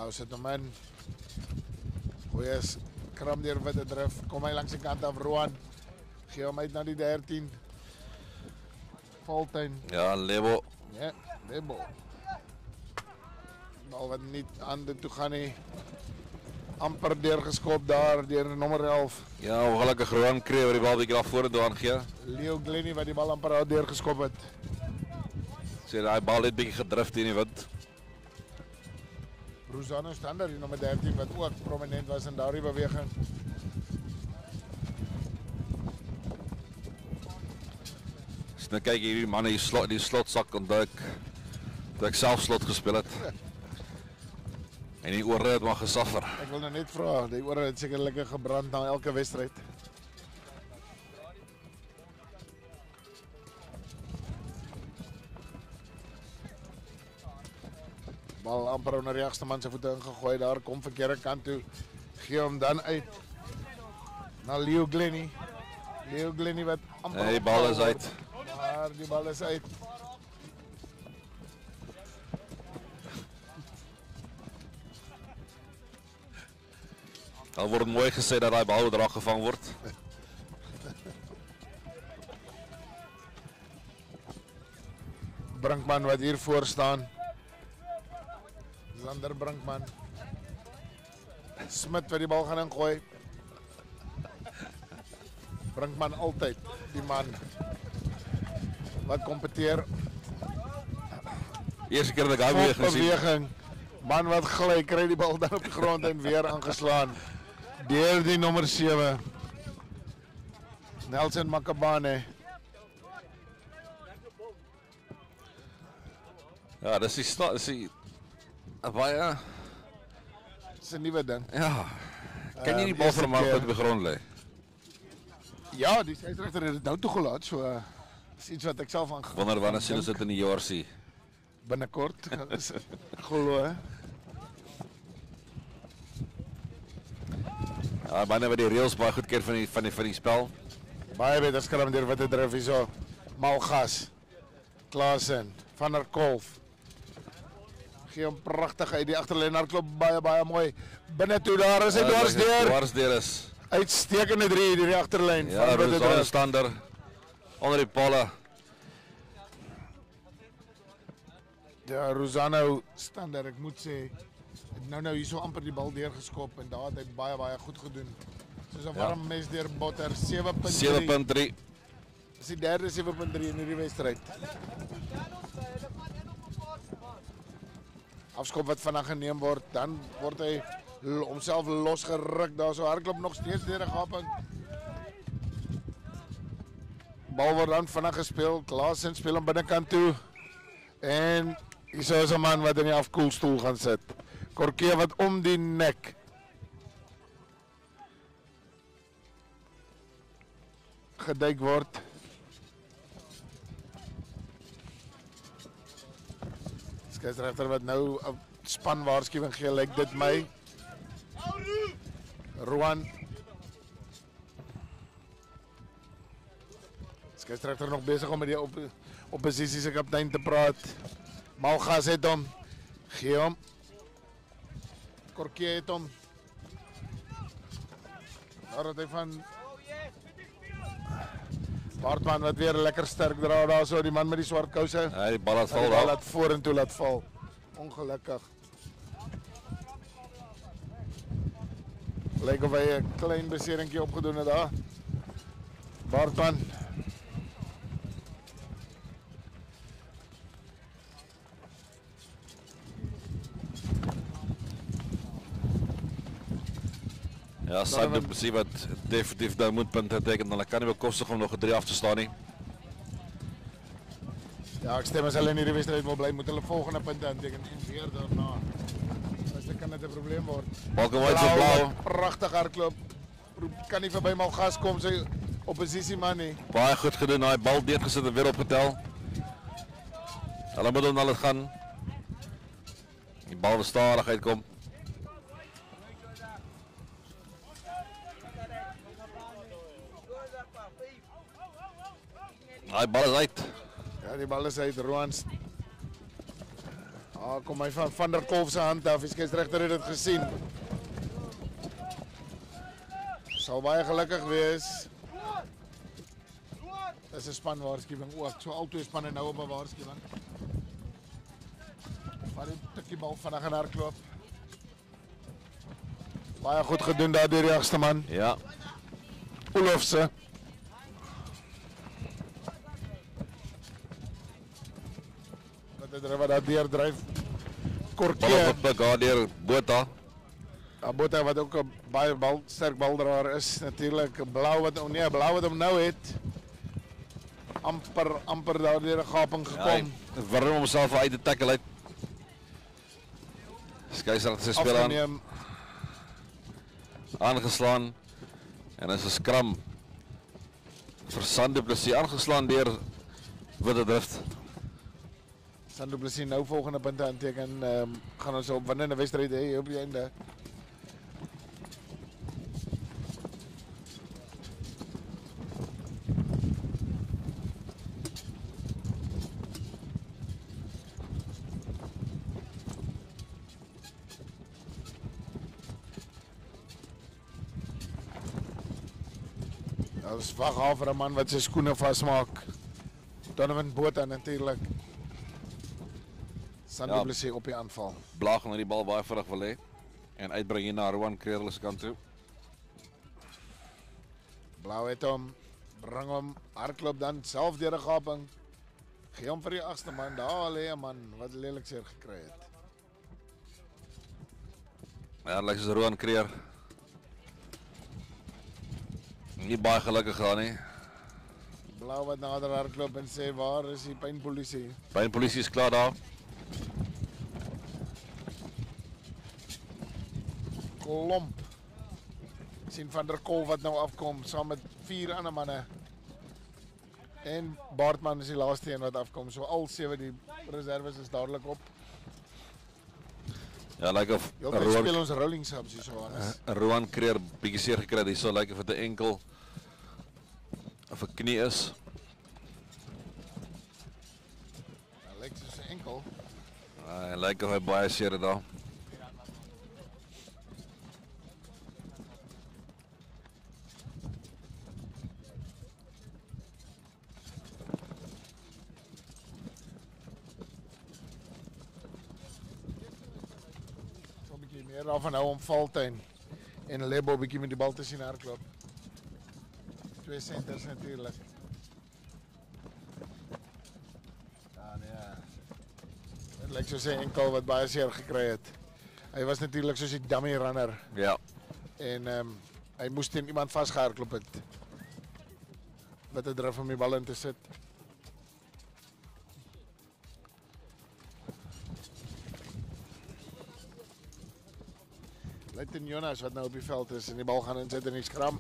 Blauw sit hom in. Goeie kram deur Witte Drif. Kom hy langs die kant af, Roan. Gee hom uit na die dertien. Valtuin.
Ja, Lebo.
Ja, Lebo. Bal wat niet aan de toe gaan nie. Amper deurgeskop daar deur nommer elf.
Ja, ongelukkig Roan Kree waar die bal bietjie daar vorentoe aangee.
Leo Glennie wat die bal amper uit deurgeskop het.
Sê daai bal het bietjie gedrift in die wind.
Rosano Stander, die nommer dertien wat ook prominent was in daardie beweging.
As nou kyk hierdie manne die slot die slotsak ontduik. Toe ek self slot gespeel het. En die ore het maar gesaffer.
Ek wil nou net vra, die ore het sekerlik gebrand na elke wedstryd. Bal amper onder die regste man se voete ingegooi, daar kom verkeerde kant toe. Gee hom dan uit na Leo Glennie. Leo Glennie wat amper
Nee, die bal is uit.
Maar die bal is uit.
Al word mooi gesê dat daai bal oordrag gevang word.
Brinkman wat hier voor staan. Zander Brinkman. Smit wat die bal gaan ingooi. Brinkman altyd die man wat kompeteer.
Eerste keer dat ek hy weer gesien.
Beweging. Man wat gly, kry die bal dan op die grond en weer aangeslaan. Deur die nommer sewe. Nelson Makabane.
Ja, dis die sta, dis die baie
Dis 'n nuwe ding.
ja. Kan jy die
Ehm,
bal
eerste
vir 'n man
keer.
op die grond lê?
Ja, die skeieregter het dit nou toegelaat, so uh, is iets wat ek self aan
Wonder wanneer sien ons dit in die J R C?
binnekort. Glo hè.
Ja, manne wat die reëls baie goed ken van die van die van die spel.
Baie beter skram deur Witte Drif hierso. Malgas. Klaasen, Van der Kolf. Gee hom pragtig uit die agterlyn, hardloop baie baie mooi. Binne toe daar is hy dwars deur.
Dwars deur is.
Uitstekende drie deur die agterlyn
Ja,
van Witte
Rosano
Drif.
Stander onder die palle.
Ja, Rosano Stander, ek moet sê, het nou nou hierso amper die bal deurgeskop en daar het hy baie baie goed gedoen. Soos 'n warm mes deur botter, sewe punt drie.
sewe punt drie.
Dis die derde sewe punt drie in hierdie wedstryd. Afskop wat vinnig geneem word, dan word hy l- homself losgeruk daar so hardloop nog steeds deur die gaping. Bal word dan vinnig gespeel, Klaasen speel hom binnekant toe. En hierso is 'n man wat in die afkoelstoel gaan sit. Korkie wat om die nek. Geduik word. Skeieregter wat nou 'n span waarskuwing gee, lyk dit my. Roan. Skeieregter nog besig om met die op opposisie se kaptein te praat. Malgas het hom. Gee hom. Korkie het hom. Daar het hy van Bartman wat weer lekker sterk dra daar so, die man met die swart kouse.
Ja, die bal het
Val
val
bal
daar.
laat vorentoe laat val. Ongelukkig. Lyk of hy 'n klein beseringkie opgedoen het daar. Bartman.
Ja, Sam Du Plessis wat definitief nou moet punte teken, dan kan hy bekostig om nog 'n drie af te staan nie.
Ja, ek stem as hulle in hierdie wedstryd wil bly, moet hulle volgende punte aanteken en weer daarna. Anders kan dit 'n probleem word.
Bal kom uit vir blou.
wat Pragtig hardloop. Pro- Kan nie verby Malgas kom, sy opposisie man nie.
Baie goed gedoen, daai bal deurgesit en weer opgetel. Hulle moet hom nou laat gaan. Die bal wil stadig uitkom. Daai bal is uit.
Ja, die bal is uit Roans. Ah, kom hy van Van der Kolf se hand af. Die skeieregter het dit gesien. Sal baie gelukkig wees. Dis 'n spanwaarskuwing ook. So al twee spanne nou op 'n waarskuwing. Maar die tikkie bal vinnig in hardloop. Baie goed gedoen daar deur die agste man.
Ja.
Olofse. Wat het er wat daar deur dryf.
Bal
Korkeer.
op die Gadier Botha.
Abota wat ook 'n baie bal sterk baldraer is natuurlik. Blou wat oh nee, blou wat hom nou het. amper amper daar deur 'n gaping
Ja, hy
gekom.
warm homself uit te tackle uit. Skeieregter se speel aan,
Afgeneem.
aangeslaan. En is 'n skram vir San Du Plessis aangeslaan deur Witte Drift.
San Du Plessis nou volgende punte aanteken. Ehm um, gaan ons op winnende wedstryd hê op die einde. Ons wag af vir 'n man wat sy skoene vasmaak. Donovan Botha natuurlik. San Du
Ja.
Plessis op die aanval.
Blaag na die bal baie vinnig wil hê en uitbring hier na Rowan Kreerle se kant toe.
Blauw het hom, bring hom, hardloop dan self deur 'n gaping. Gee hom vir die agste man, daar lê 'n man wat lelik seer gekry het.
Ja, lyk soos Rowan Kreer. Nie baie gelukkig gaan nie.
Blauw wat nader hardloop en sê waar is die pynpolisie?
Pynpolisie is klaar daar.
Klomp. Sien Van der Kolf wat nou afkom saam met vier ander manne. En Baartman is die laaste een wat afkom. So al sewe die reserves is dadelik op.
Ja, lyk of
Heeltyd
Rowan
speel ons rolling subs hier so aan.
Rowan Kreer bietjie seer gekry het hierso, lyk of dit 'n enkel of 'n knie is.
Hy lyk soos 'n enkel.
Hy lyk of hy baie seer het daar.
So 'n bietjie meer daarvan hou om Valtuin en Lebo bietjie met die bal te sien hardloop. Twee centers natuurlik. Ja nee. Dit lyk soos 'n enkel wat baie seer gekry het. Hy was natuurlik soos 'n dummy runner
Ja.
en ehm um, hy moes teen iemand vasgehardloop het. Wat 'n drif om die bal in te sit. Leighton Jonas wat nou op die veld is en die bal gaan insit in die skram.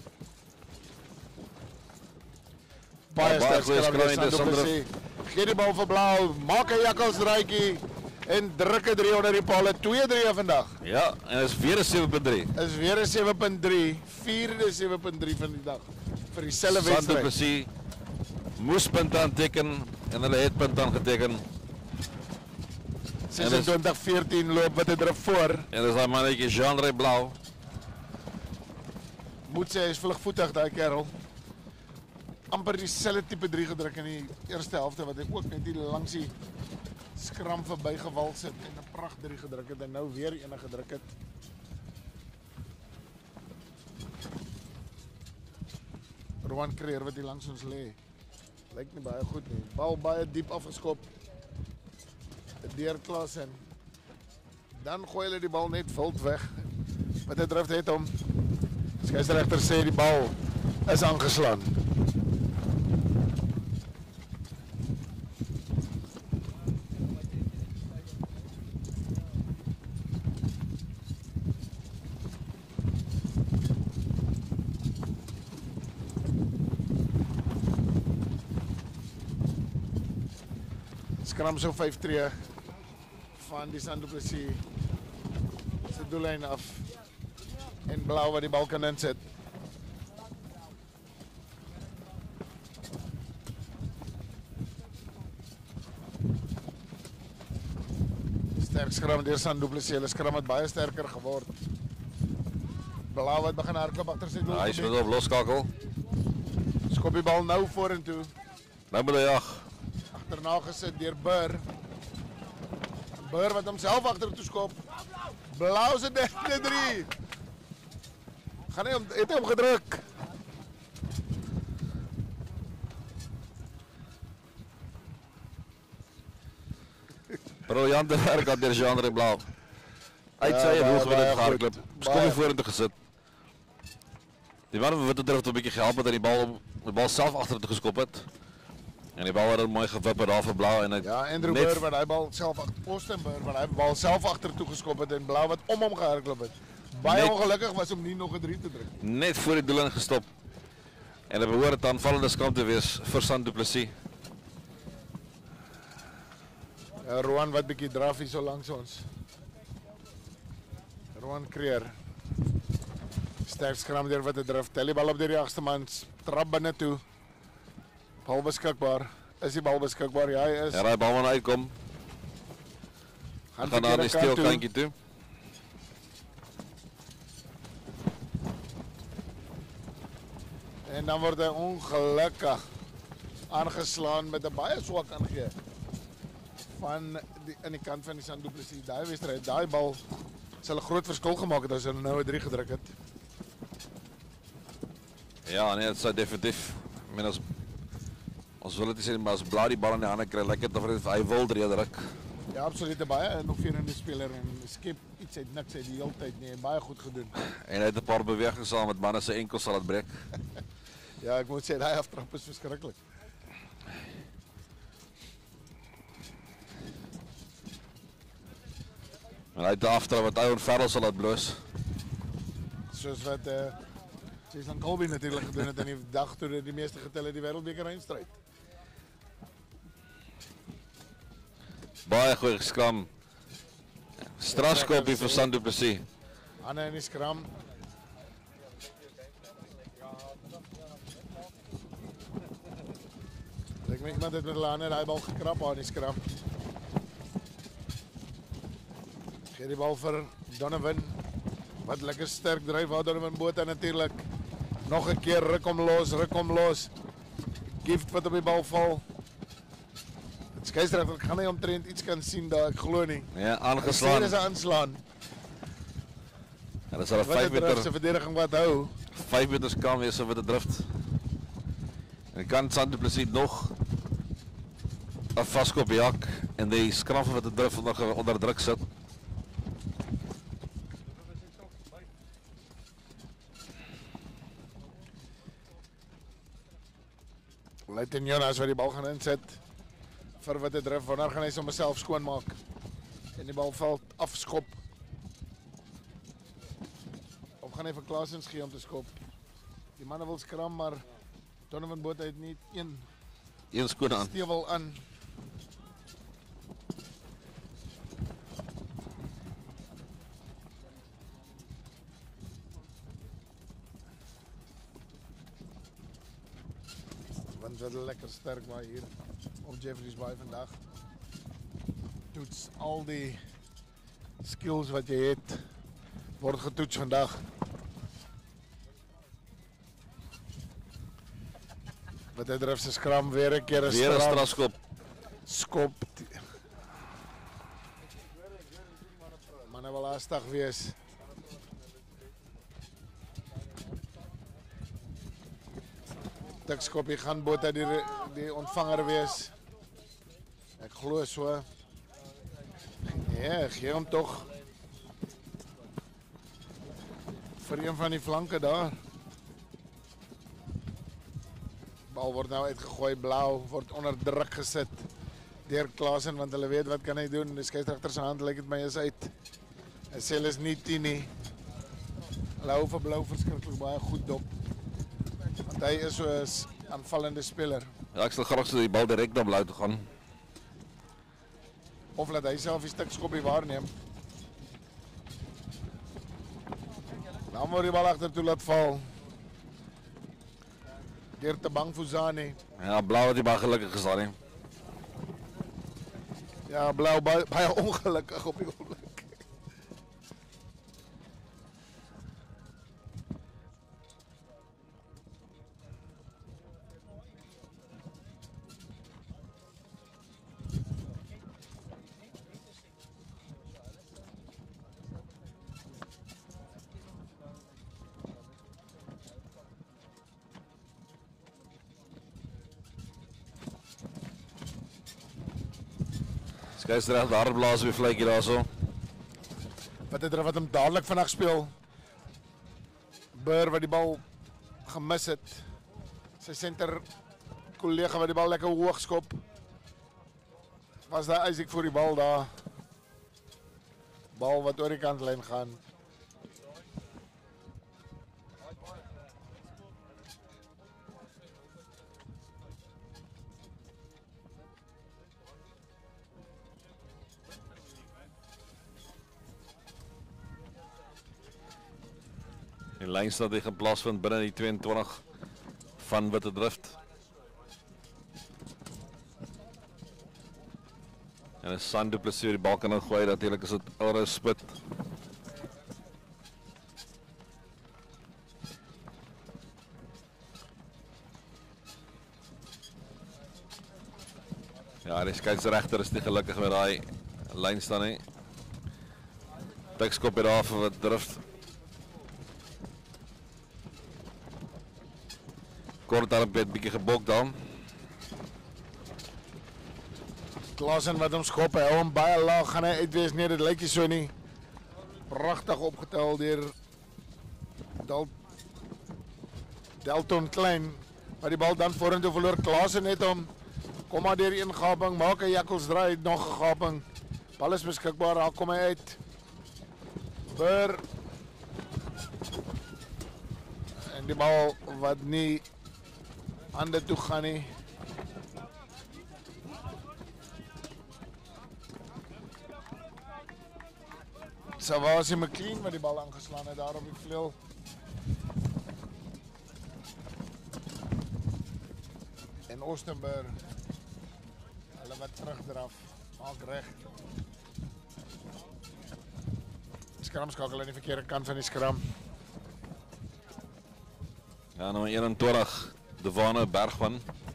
Baie
Ja, baie
sterk
goeie
skram
skram
deur
deur
Sandro
Sandro.
Plessis. Gee die bal vir Blauw, maak 'n jakkalsdraadjie en druk 'n drie onder die paal. twee drie vandag.
Ja, en dit is weer 'n sewe punt drie.
Is weer 'n sewe punt drie, vierde sewe punt drie van die dag vir dieselfde
San Du
wedstryd.
Plessis moes punt aanteken en hulle het punt aangeteken.
sesentwintig veertien loop wat 'n druk voor.
En dis daai mannetjie Jean-Ray Blauw.
Moet sê hy is vlugvoetig daai kerel. Amper dieselfde tipe drie gedruk in die eerste helfte wat hy ook net hier langs die skram verbygewal sit en 'n pragt drie gedruk het en nou weer een gedruk het. Rowan Kreer wat hier langs ons lê. Lyk nie baie goed nie. Bal baie diep afgeskop. Deur Klasen. Dan gooi hulle die bal net wild weg. Wat 'n drif het hom. Skeieregter sê die bal is aangeslaan. Skram so vyf tree van die San Du Plessis se doellyn af. En Blauw wat die bal kan insit. Sterk skram deur San Du Plessis. Hulle skram het baie sterker geword. Blauw wat begin hardloop agter sy doel.
Hy is met op loskakel.
Skop die bal nou vorentoe.
Nou moet hy jag.
Agterna gesit deur Burr. Burr wat homself agtertoe skop. Blauw se derde drie. Gaan hy hom het hy hom gedruk.
Briljante werk aan deur Jean-André Blauw. Uit
Ja,
sy
baie,
doel gewin
baie
het gehardloop.
goed.
Skop
Baie.
hy vorentoe gesit. Die man van Witte Drift het 'n bietjie gehelp met dat die bal op- die bal self agtertoe geskop het. En die bal het er mooi gewipper daar vir Blauw en hy
Ja, Andrew
net-
Burr wat hy bal self agter Austin Burr wat hy bal self agtertoe geskop het en Blauw wat om hom gehardloop het. Baie
Net-
ongelukkig was om nie nog 'n drie te druk.
net voor die doel ingestop. En dit behoort 'n aanvallende skam te wees vir San Du Plessis.
Ja, Roan wat bietjie draf hier so langs ons. Roan Creer. Sterk skram deur wat 'n drif. Tel die bal op deur die agste man. Trap binne toe. Bal beskikbaar. Is die bal beskikbaar? Ja, hy is.
Ja, daai bal moet uitkom. Gaan naar die
verkeerde kant toe.
steelkantjie toe.
En dan word hy ongelukkig aangeslaan met 'n baie swak aangee van die in die kant van die San Du Plessis. Daai wedstryd, daai bal sal 'n groot verskil gemaak het as hulle nou 'n drie gedruk het.
Ja, nee, dit sou definitief. Ek meen as ons wil dit sê, maar as Blauw die bal in die hande kry, lyk dit of hy- hy wil drie druk.
Ja, absoluut 'n baie innoverende speler en skep iets uit niks uit die hele tyd nie. Baie goed gedoen.
En hy het 'n paar bewegings saam met manne se enkels sal dit breek.
Ja, ek moet sê daai aftrap is verskriklik.
En hy het 'n aftrap wat Iron Farrell sal laat bloos.
Soos wat eh uh, Jason Colby natuurlik gedoen het in die dag toe hulle die meeste getel het die wêreldbeker eindstryd.
Baie goeie geskram. Strafskopie vir San Du Plessis.
Anne in die skram. Ek meen iemand het met hulle hande daai bal gekrap aan die skram. Gee die bal vir Donovan. Wat lekker sterk dryf waar Donovan Botha natuurlik. Nog 'n keer ruk hom los, ruk hom los. Gift wat op die bal val. Skeieregter gaan hy omtrent iets kan sien daar, ek glo nie.
Ja,
Geslaan
aangeslaan.
is 'n aanslaan.
En dit sal 'n
Wat
vyf
het
meter
se verdediging wat hou.
vyf meters kan wees vir 'n drift. En kan San Du Plessis nog 'n vaskop jak en die skram wat 'n drift onder onder druk sit.
Leighton Jonas wat die bal gaan insit vir wat 'n drif. Wanneer gaan hy homself skoon maak? En die bal val afskop. Of gaan hy vir Klaasens gee om te skop? Die manne wil skram, maar Donovan Botha het net een
Een skoon aan.
stewel aan. Want wat lekker sterk maar hier op Jeffreys Bay vandag. Toets al die skills wat jy het word getoets vandag. Wat hy drif se skram weer 'n keer 'n
Weer 'n
straf
strafskop.
skop. Manne wil haastig wees. Tik skopie gaan Botha die die ontvanger wees. Ek glo so. Nee, gee hom tog. Vir een van die flanke daar. Bal word nou uitgegooi, Blauw word onder druk gesit deur Klaasen want hulle weet wat kan hy doen. Die skeieregter se hand lyk dit my is uit. Hy sê hulle is nie tien nie. Hulle hou vir Blauw verskriklik baie goed dop. Want hy is so 'n aanvallende speler.
Ja, ek sal graag sê die bal direk na Blauw toe gaan.
Of laat hy self die stuk skoppie waarneem. Dan word die bal agtertoe laat val. Deur te bang Fuzani.
Ja, Blauw het die bal gelukkig geslaan nie.
Ja, blauw baie, baie ongelukkig op die oomblik.
Skeiersrechter daar blaas weer vlekkie daarso.
Wat het er wat hem dadelijk vannacht speel. Burr wat die bal gemis het. Sy center collega wat die bal lekker hoog skop. Was daar Isaac voor die bal daar. Bal wat oor die kantlyn gaan.
Die lynstad die gaan plaasvind binne die tweeëntwintig van Witte Drift. En een San du Plessis die bal kan ingooi, natuurlijk is het Ore Spit. Ja, die skeiersregter is nie gelukkig met die lynstand nie. Tikskop hier daar vir Witte Drift. Kort daar een beetje gebok dan.
Klaasen wat hem schop, hy hou hom baie laag, gaan hy uitwees, nee, dit lyk nie so nie. Prachtig opgetel deur Del Delton Klein, maar die bal dan vorentoe verloor. Klaasen het hom, kom maar deur een gaping, maak een jakkels draai, nog een gaping. Bal is beskikbaar, daar kom hy uit. Burr. En die bal wat nie aan dit toe gaan nie. Savasi McLean wat die bal aangeslaan het daar op die vleuel. En Oostenburg, hulle wat terugdraf, maak reg. Skram skakel aan die verkeerde kant van die skram.
Ja, nummer eenentwintig, Devane Bergman.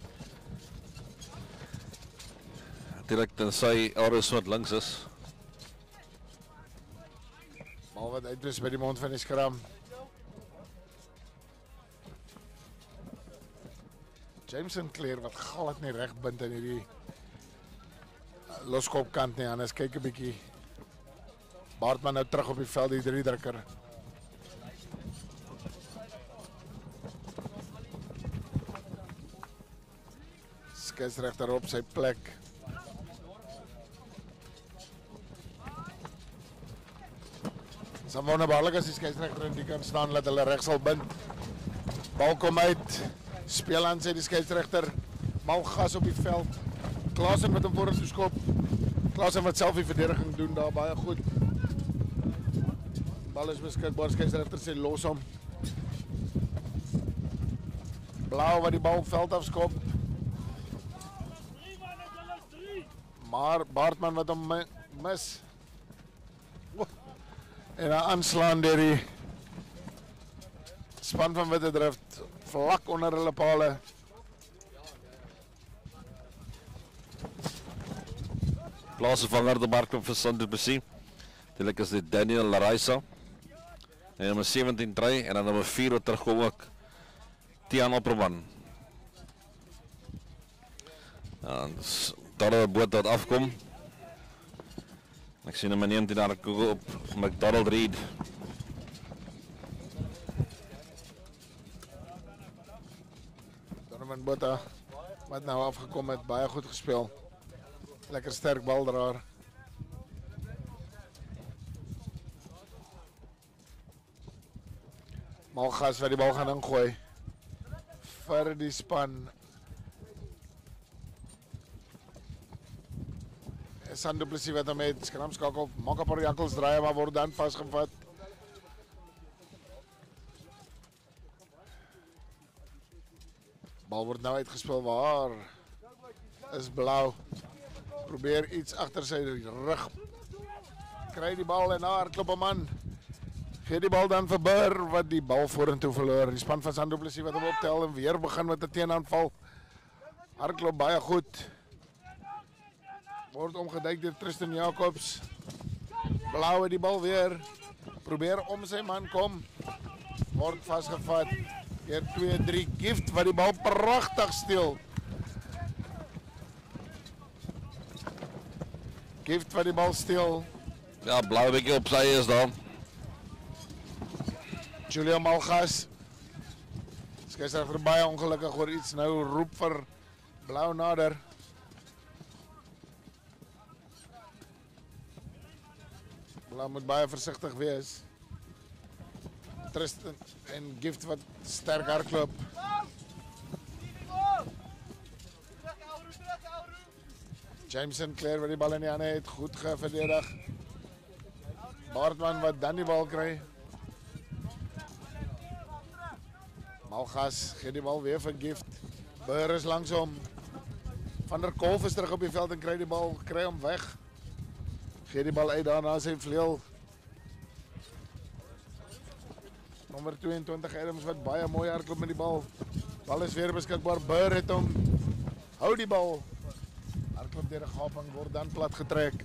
Natuurlijk tensy Aris wat links is.
Bal wat uitwis by die mond van die skram. James Sinclair wat glad nie reg bind in hierdie loskopkant nie, anders kyk 'n bietjie. Baartman nou terug op die veld, die drie drukker. Skeiersregter op sy plek. Dis wonderbaarlik as die skeiersregter in die kan staan, laat hulle reg sal bind. Bal kom uit, speel aan sê die skeiersregter, mal gas op die veld. Klaasen met hom vorentoe skop. Klaasen wat self die verdediging doen daar baie goed. Bal is beskikbaar, skeiersregter sê los hom. Blauw wat die bal op veld afskop. Maar Baartman wat hom mis. En dan aanslaan deur die span van Witte Drift vlak onder hulle pale.
Plaatsvervanger de markt vir San du Plessis. Natuurlijk is dit Daniel Larissa. En nummer sewentien Trey en dan nummer vier wat terugkom ook Tian Opperman. Ja, dus daar de boot wat afkom. Ek sien nummer negentien daar op McDonald Reed.
Donovan Botha wat nou afgekom het, baie goed gespeel. Lekker sterk baldraer. Malgas wat die bal gaan ingooi vir die span. San du Plessis wat hom met skramskakel, maak op haar jakkels draai, maar word dan vastgevat. Bal word nou uitgespeel, waar is blauw. Probeer iets achter sy rug. Kry die bal en daar hardloop 'n man. Gee die bal dan vir Burr wat die bal vorentoe verloor. Die span van San Du Plessis wat hom optel en weer begin met 'n teenaanval. Hardloop baie goed. Word omgeduik deur Tristan Jacobs. Blou het die bal weer. Probeer om sy man kom. Word vasgevat. Deur twee drie Gift wat die bal pragtig steel. Gift wat die bal steel.
Ja, blauw bietjie op sy is daar.
Julio Malgas. Skeieregter baie ongelukkig oor iets nou roep vir blou nader. Blou moet baie versigtig wees. Tristan en Gift wat sterk hardloop. Jameson Clare wat die bal in die hande het, goed geverdedig. Baartman wat dan die bal kry. Malgas gee die bal weer vir Gift. Burr is langs hom. Van der Kolf is terug op die veld en kry die bal, kry hom weg. Gee die bal uit daarna sy vleuel. Nommer tweeëntwintig Adams wat baie mooi hardloop met die bal. Bal is weer beskikbaar. Burr het hom. Hou die bal. Hardloop deur 'n gaping word dan plat getrek.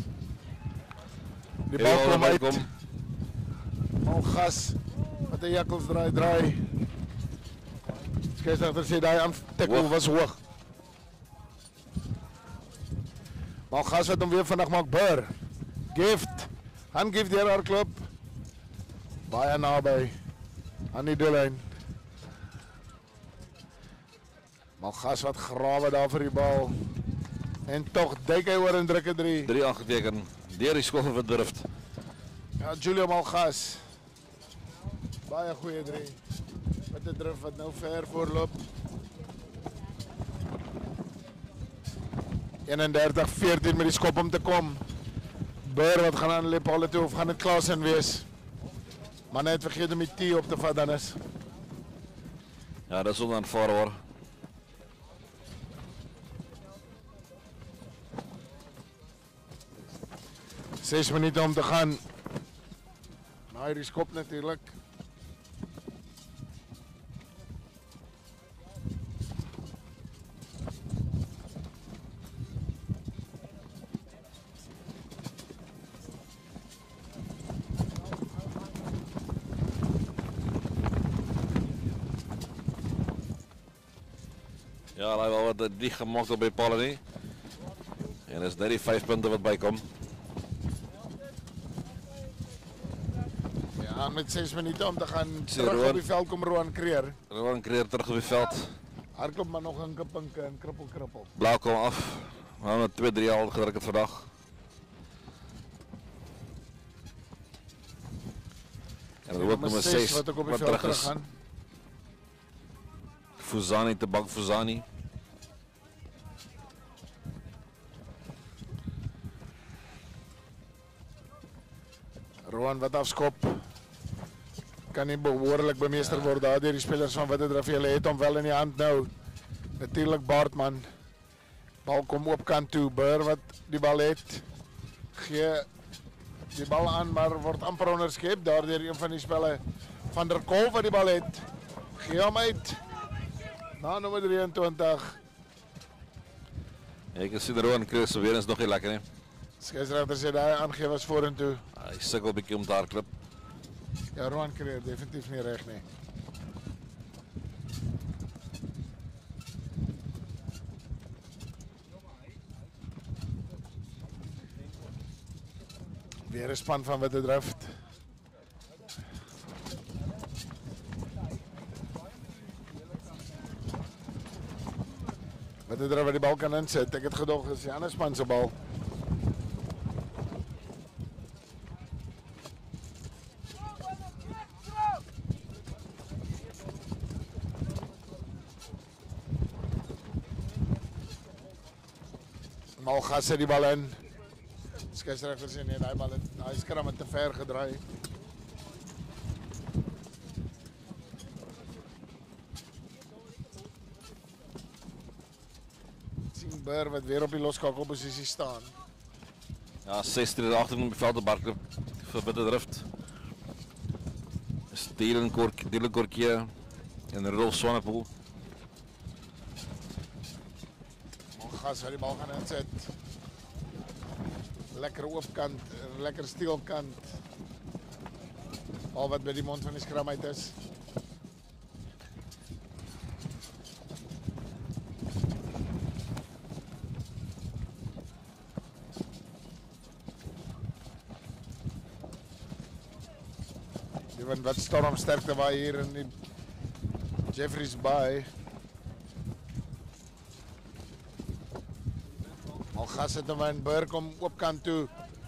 Die bal kom uit. Malgas met 'n jakkels draai draai. Skeieregter sê daai aantikkel was hoog. Malgas wat hom weer vandag maak. Burr. Gift. Han Gift deur hardloop. Baie naby aan die doellyn. Malgas wat grawe daar vir die bal. En tog duik hy oor en druk 'n drie.
drie aangeteken. Deur die skool verdurft.
Ja, Julio Malgas. Baie goeie drie. Met 'n drif wat nou ver voorloop. eenendertig veertien met die skop om te kom. Burr wat gaan aan Lepole toe of gaan dit Klaasen wees? Maar net vergeet om die T op te vat dan is.
Ja, dat is onaanvaarbaar.
Zes minuten om te gaan. Maar hierdie skop natuurlijk.
Ja, hy wel wat die gemaakt op by Paul nie. En dis net die vijf punte wat bykom.
Ja, met zes minuten om te gaan.
Sê
Terug
Roan.
op die veld kom Roan Kreer.
Roan Kreer terug op die veld.
Hardloop maar nog een kipinke en krippel krippel.
Blauw kom af. We hebben twee drie al gedruk het vandaag. En dan ook nummer zes
wat ook op die
wat
veld
terug
terug
is.
gaan.
Fuzani, Tabak Fuzani.
Roan wat afskop. Kan nie behoorlik bemeester word daar deur die spelers van Witte Drif. Hulle het hom wel in die hand nou. Natuurlik Baartman. Bal kom oop kant toe. Burr wat die bal het. Gee die bal aan maar word amper onderskep daardeur een van die spelers van der Kolf wat die bal het. Gee hom uit. Na nommer drieëntwintig.
Ja, ek kan sien Roan Kreer se weer is nog nie lekker nie.
Skeieregter sê daai aangee was vorentoe.
Hy sukkel 'n bietjie om te hardloop.
Ja, Roan Kreer definitief nie reg nie. Weer 'n span van Witte Drif. Witte Drif wat die bal kan insit. Ek het gedog is die ander span se bal. Malgas sit die bal in. Skeieregter sê nee, daai bal het daai skram het te ver gedraai. Sien Burr wat weer op die loskakelposisie staan.
Ja, ses drie agter in die veld op Barklop vir Witte Drift. Dylan Kork, Dylan Korkie en Rolf Swanepoel.
Malgas wat die bal gaan inset. Lekker oopkant, lekker steelkant. Al wat by die mond van die skram uit is. Even wat stormsterkte waar hier in die Jeffreys Bay. Malgas het hom in Burr kom oopkant toe.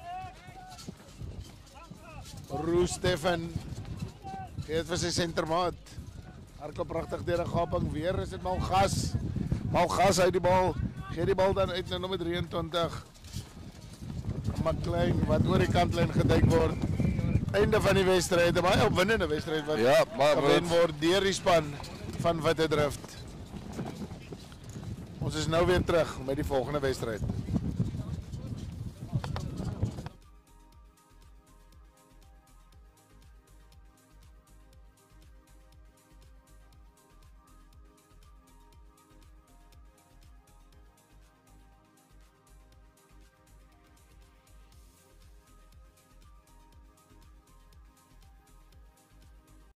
Roos Stefan gee dit vir sy sentermaat. Hardloop pragtig deur 'n gaping, weer is dit Malgas. Malgas uit die bal, gee die bal dan uit na nommer drieëntwintig. McLean wat oor die kantlyn geduik word. Einde van die wedstryd, 'n baie opwindende wedstryd wat
Ja, maar
gewen word deur die span van Witte Drift. Ons is nou weer terug met die volgende wedstryd.